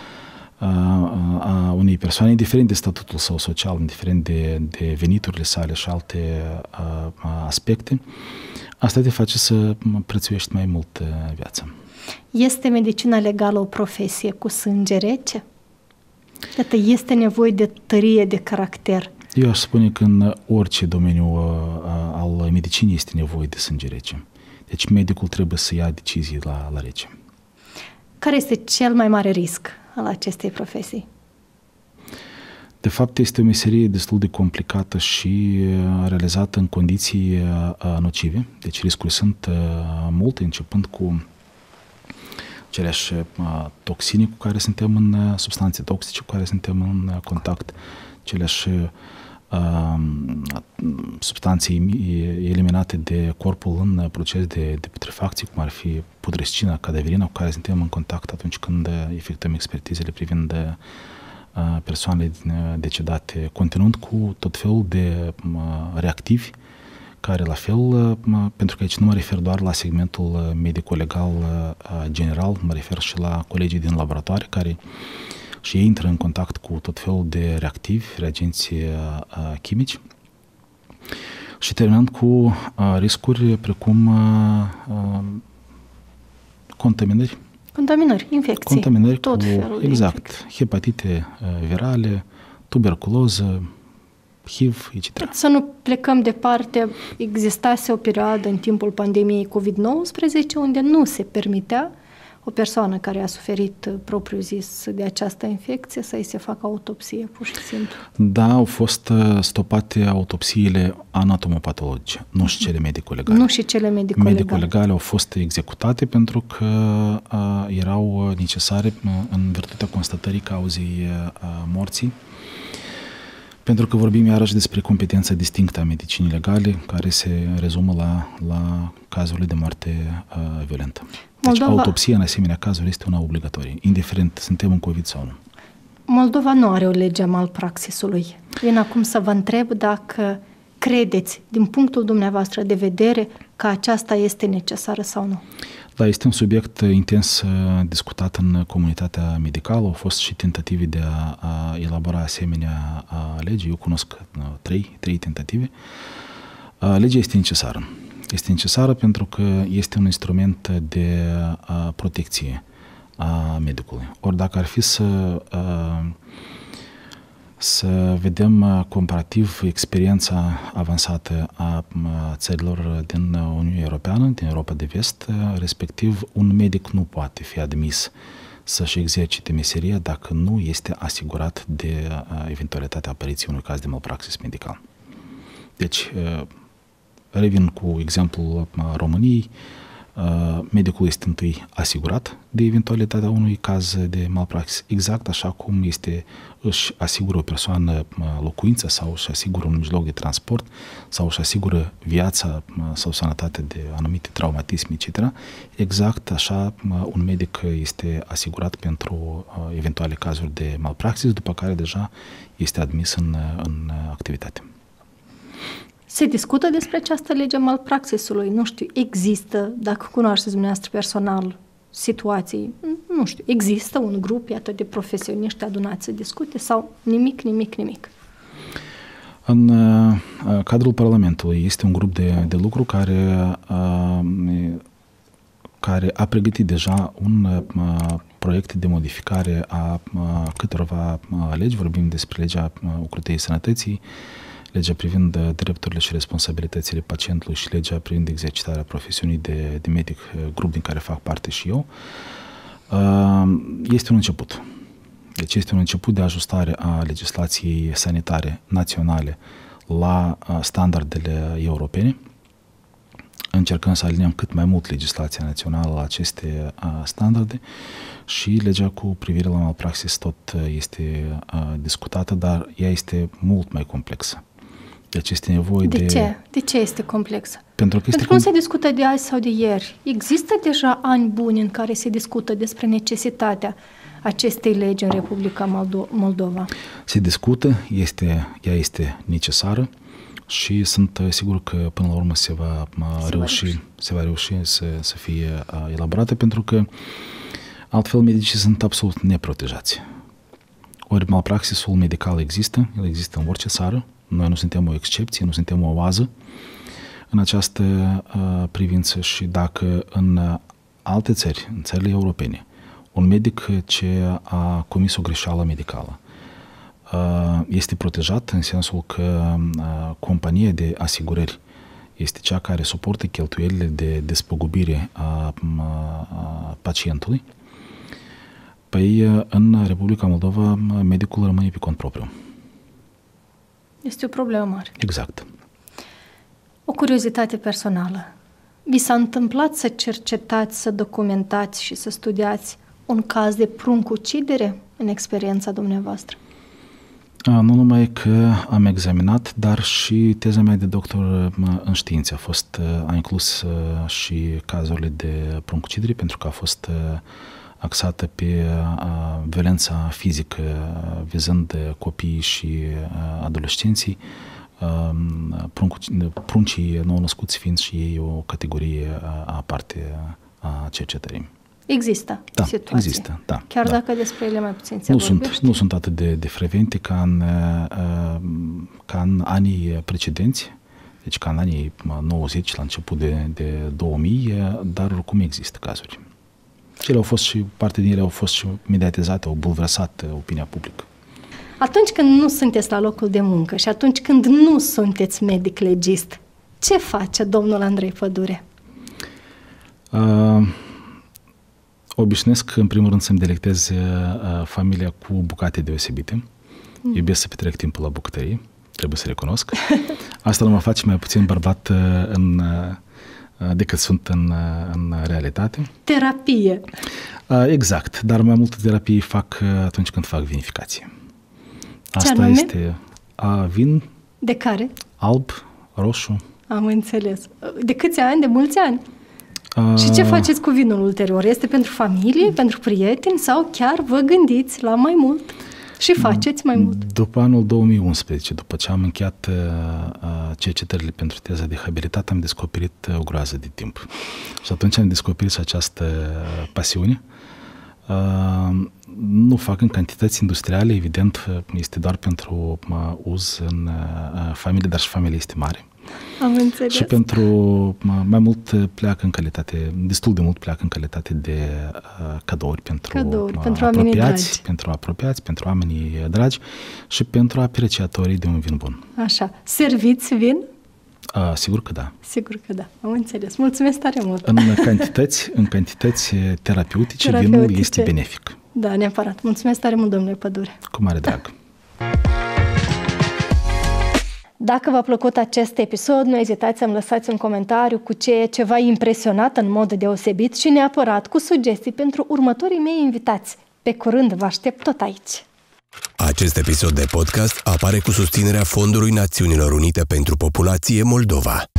a unei persoane, indiferent de statutul său social, indiferent de veniturile sale și alte aspecte, asta te face să prețuiești mai mult viața. Este medicina legală o profesie cu sânge rece? Iată, este nevoie de tărie de caracter. Eu aș spune că în orice domeniu al medicinii este nevoie de sânge rece. Deci medicul trebuie să ia decizii la rece. Care este cel mai mare risc al acestei profesii? De fapt, este o meserie destul de complicată și realizată în condiții nocive. Deci riscurile sunt multe, începând cu aceleași toxine cu care suntem în substanțe toxice cu care suntem în contact, aceleași substanțe eliminate de corpul în proces de putrefacție, cum ar fi putrescina, cadaverina, cu care suntem în contact atunci când efectuăm expertizele privind persoanele decedate, continuând cu tot felul de reactivi, care la fel, pentru că aici nu mă refer doar la segmentul medico-legal general, mă refer și la colegii din laboratoare care și ei intră în contact cu tot felul de reactivi, reagenți chimici și terminând cu riscuri precum contaminări, infecții, tot felul exact, hepatite virale, tuberculoză, HIV, etc. Să nu plecăm departe, existase o perioadă în timpul pandemiei COVID-19 unde nu se permitea o persoană care a suferit propriu zis de această infecție să-i se facă autopsie, pur și simplu. Da, au fost stopate autopsiile anatomopatologice, nu și cele medico-legale. Nu și cele medico-legale. Medico-legale au fost executate pentru că erau necesare în virtutea constatării cauzei morții. Pentru că vorbim iarăși despre competența distinctă a medicinii legale, care se rezumă la cazurile de moarte violentă. Deci autopsia în asemenea cazuri este una obligatorie, indiferent suntem în COVID sau nu. Moldova nu are o lege a malpraxisului. Vin acum să vă întreb dacă credeți, din punctul dumneavoastră de vedere, că aceasta este necesară sau nu. Da, este un subiect intens discutat în comunitatea medicală. Au fost și tentative de a elabora asemenea legi. Eu cunosc trei tentative. Legea este necesară. Este necesară pentru că este un instrument de protecție a medicului. Ori dacă ar fi să vedem comparativ experiența avansată a țărilor din Uniunea Europeană, din Europa de Vest, respectiv un medic nu poate fi admis să-și exercite meseria dacă nu este asigurat de eventualitatea apariției unui caz de malpraxis medical. Deci, revin cu exemplul României, medicul este întâi asigurat de eventualitatea unui caz de malpraxis, exact așa cum își asigură o persoană locuința sau își asigură un mijloc de transport sau își asigură viața sau sănătatea de anumite traumatisme, etc. Exact așa un medic este asigurat pentru eventuale cazuri de malpraxis, după care deja este admis în activitate. Se discută despre această lege a malpraxisului? Nu știu, există, dacă cunoașteți dumneavoastră personal situații, nu știu, există un grup, iată, de profesioniști adunați să discute sau nimic? În cadrul Parlamentului este un grup de lucru care a pregătit deja un proiect de modificare a câtorva legi. Vorbim despre legea ocrotirii sănătății, legea privind drepturile și responsabilitățile pacientului și legea privind exercitarea profesiunii de medic, grup din care fac parte și eu. Este un început. Deci este un început de ajustare a legislației sanitare naționale la standardele europene. Încercăm să aliniem cât mai mult legislația națională la aceste standarde și legea cu privire la malpraxis tot este discutată, dar ea este mult mai complexă. Deci este nevoie de... De ce este complexă? Pentru că nu se discută de azi sau de ieri. Există deja ani buni în care se discută despre necesitatea acestei legi în Republica Moldova. Se discută, ea este necesară și sunt sigur că până la urmă se va reuși să fie elaborată, pentru că altfel medicii sunt absolut neprotejați. Ori malpraxisul medical există, el există în orice țară. Noi nu suntem o excepție, nu suntem o oază în această privință și dacă în alte țări, în țările europene, un medic ce a comis o greșeală medicală este protejat în sensul că compania de asigurări este cea care suportă cheltuielile de despăgubire a pacientului, păi în Republica Moldova medicul rămâne pe cont propriu. Este o problemă mare. Exact. O curiozitate personală. Vi s-a întâmplat să cercetați, să documentați și să studiați un caz de pruncucidere în experiența dumneavoastră? Nu numai că am examinat, dar și teza mea de doctor în științe a inclus și cazurile de pruncucidere, pentru că a fost axată pe violența fizică vizând copiii și adolescenții, pruncii nou-născuți fiind și ei o categorie aparte a cercetării. Există situații. Există, da. Chiar dacă despre ele mai puțin se vorbește? Nu sunt atât de frecvente ca în anii precedenți, deci ca în anii 90, la început de 2000, dar oricum există cazuri. Și ele au fost și, parte din ele au fost și mediatizate, au bulversat opinia publică. Atunci când nu sunteți la locul de muncă și atunci când nu sunteți medic legist, ce face domnul Andrei Pădure? Obișnuiesc, în primul rând, să-mi delectez familia cu bucate deosebite. Iubesc să petrec timpul la bucătărie, trebuie să recunosc. Asta nu mă face mai puțin bărbat decât sunt în realitate. Terapie. Exact, dar mai multă terapie fac atunci când fac vinificație. Asta este vin. De care? Alb, roșu. Am înțeles. De câți ani? De mulți ani? Și ce faceți cu vinul ulterior? Este pentru familie, pentru prieteni sau chiar vă gândiți la mai mult? Și faceți mai mult? După anul 2011, după ce am încheiat cercetările pentru teza de habilitate, am descoperit o groază de timp. Și atunci am descoperit această pasiune. Nu fac în cantități industriale, evident, este doar pentru uz în familie, dar și familia este mare. Am înțeles. Și pentru mai mult pleacă în calitate, destul de mult pleacă în calitate de cadouri pentru apropiați, pentru oamenii dragi și pentru apreciatorii de un vin bun. Așa. Serviți vin? Sigur că da. Sigur că da. Am înțeles. Mulțumesc tare mult. În cantități terapeutice, vinul este benefic. Da, neapărat. Mulțumesc tare mult, domnule Pădure. Cu mare drag. Dacă v-a plăcut acest episod, nu ezitați să-mi lăsați un comentariu cu ceea ce v-a impresionat în mod deosebit și neapărat cu sugestii pentru următorii mei invitați. Pe curând, vă aștept tot aici. Acest episod de podcast apare cu susținerea Fondului Națiunilor Unite pentru Populație Moldova.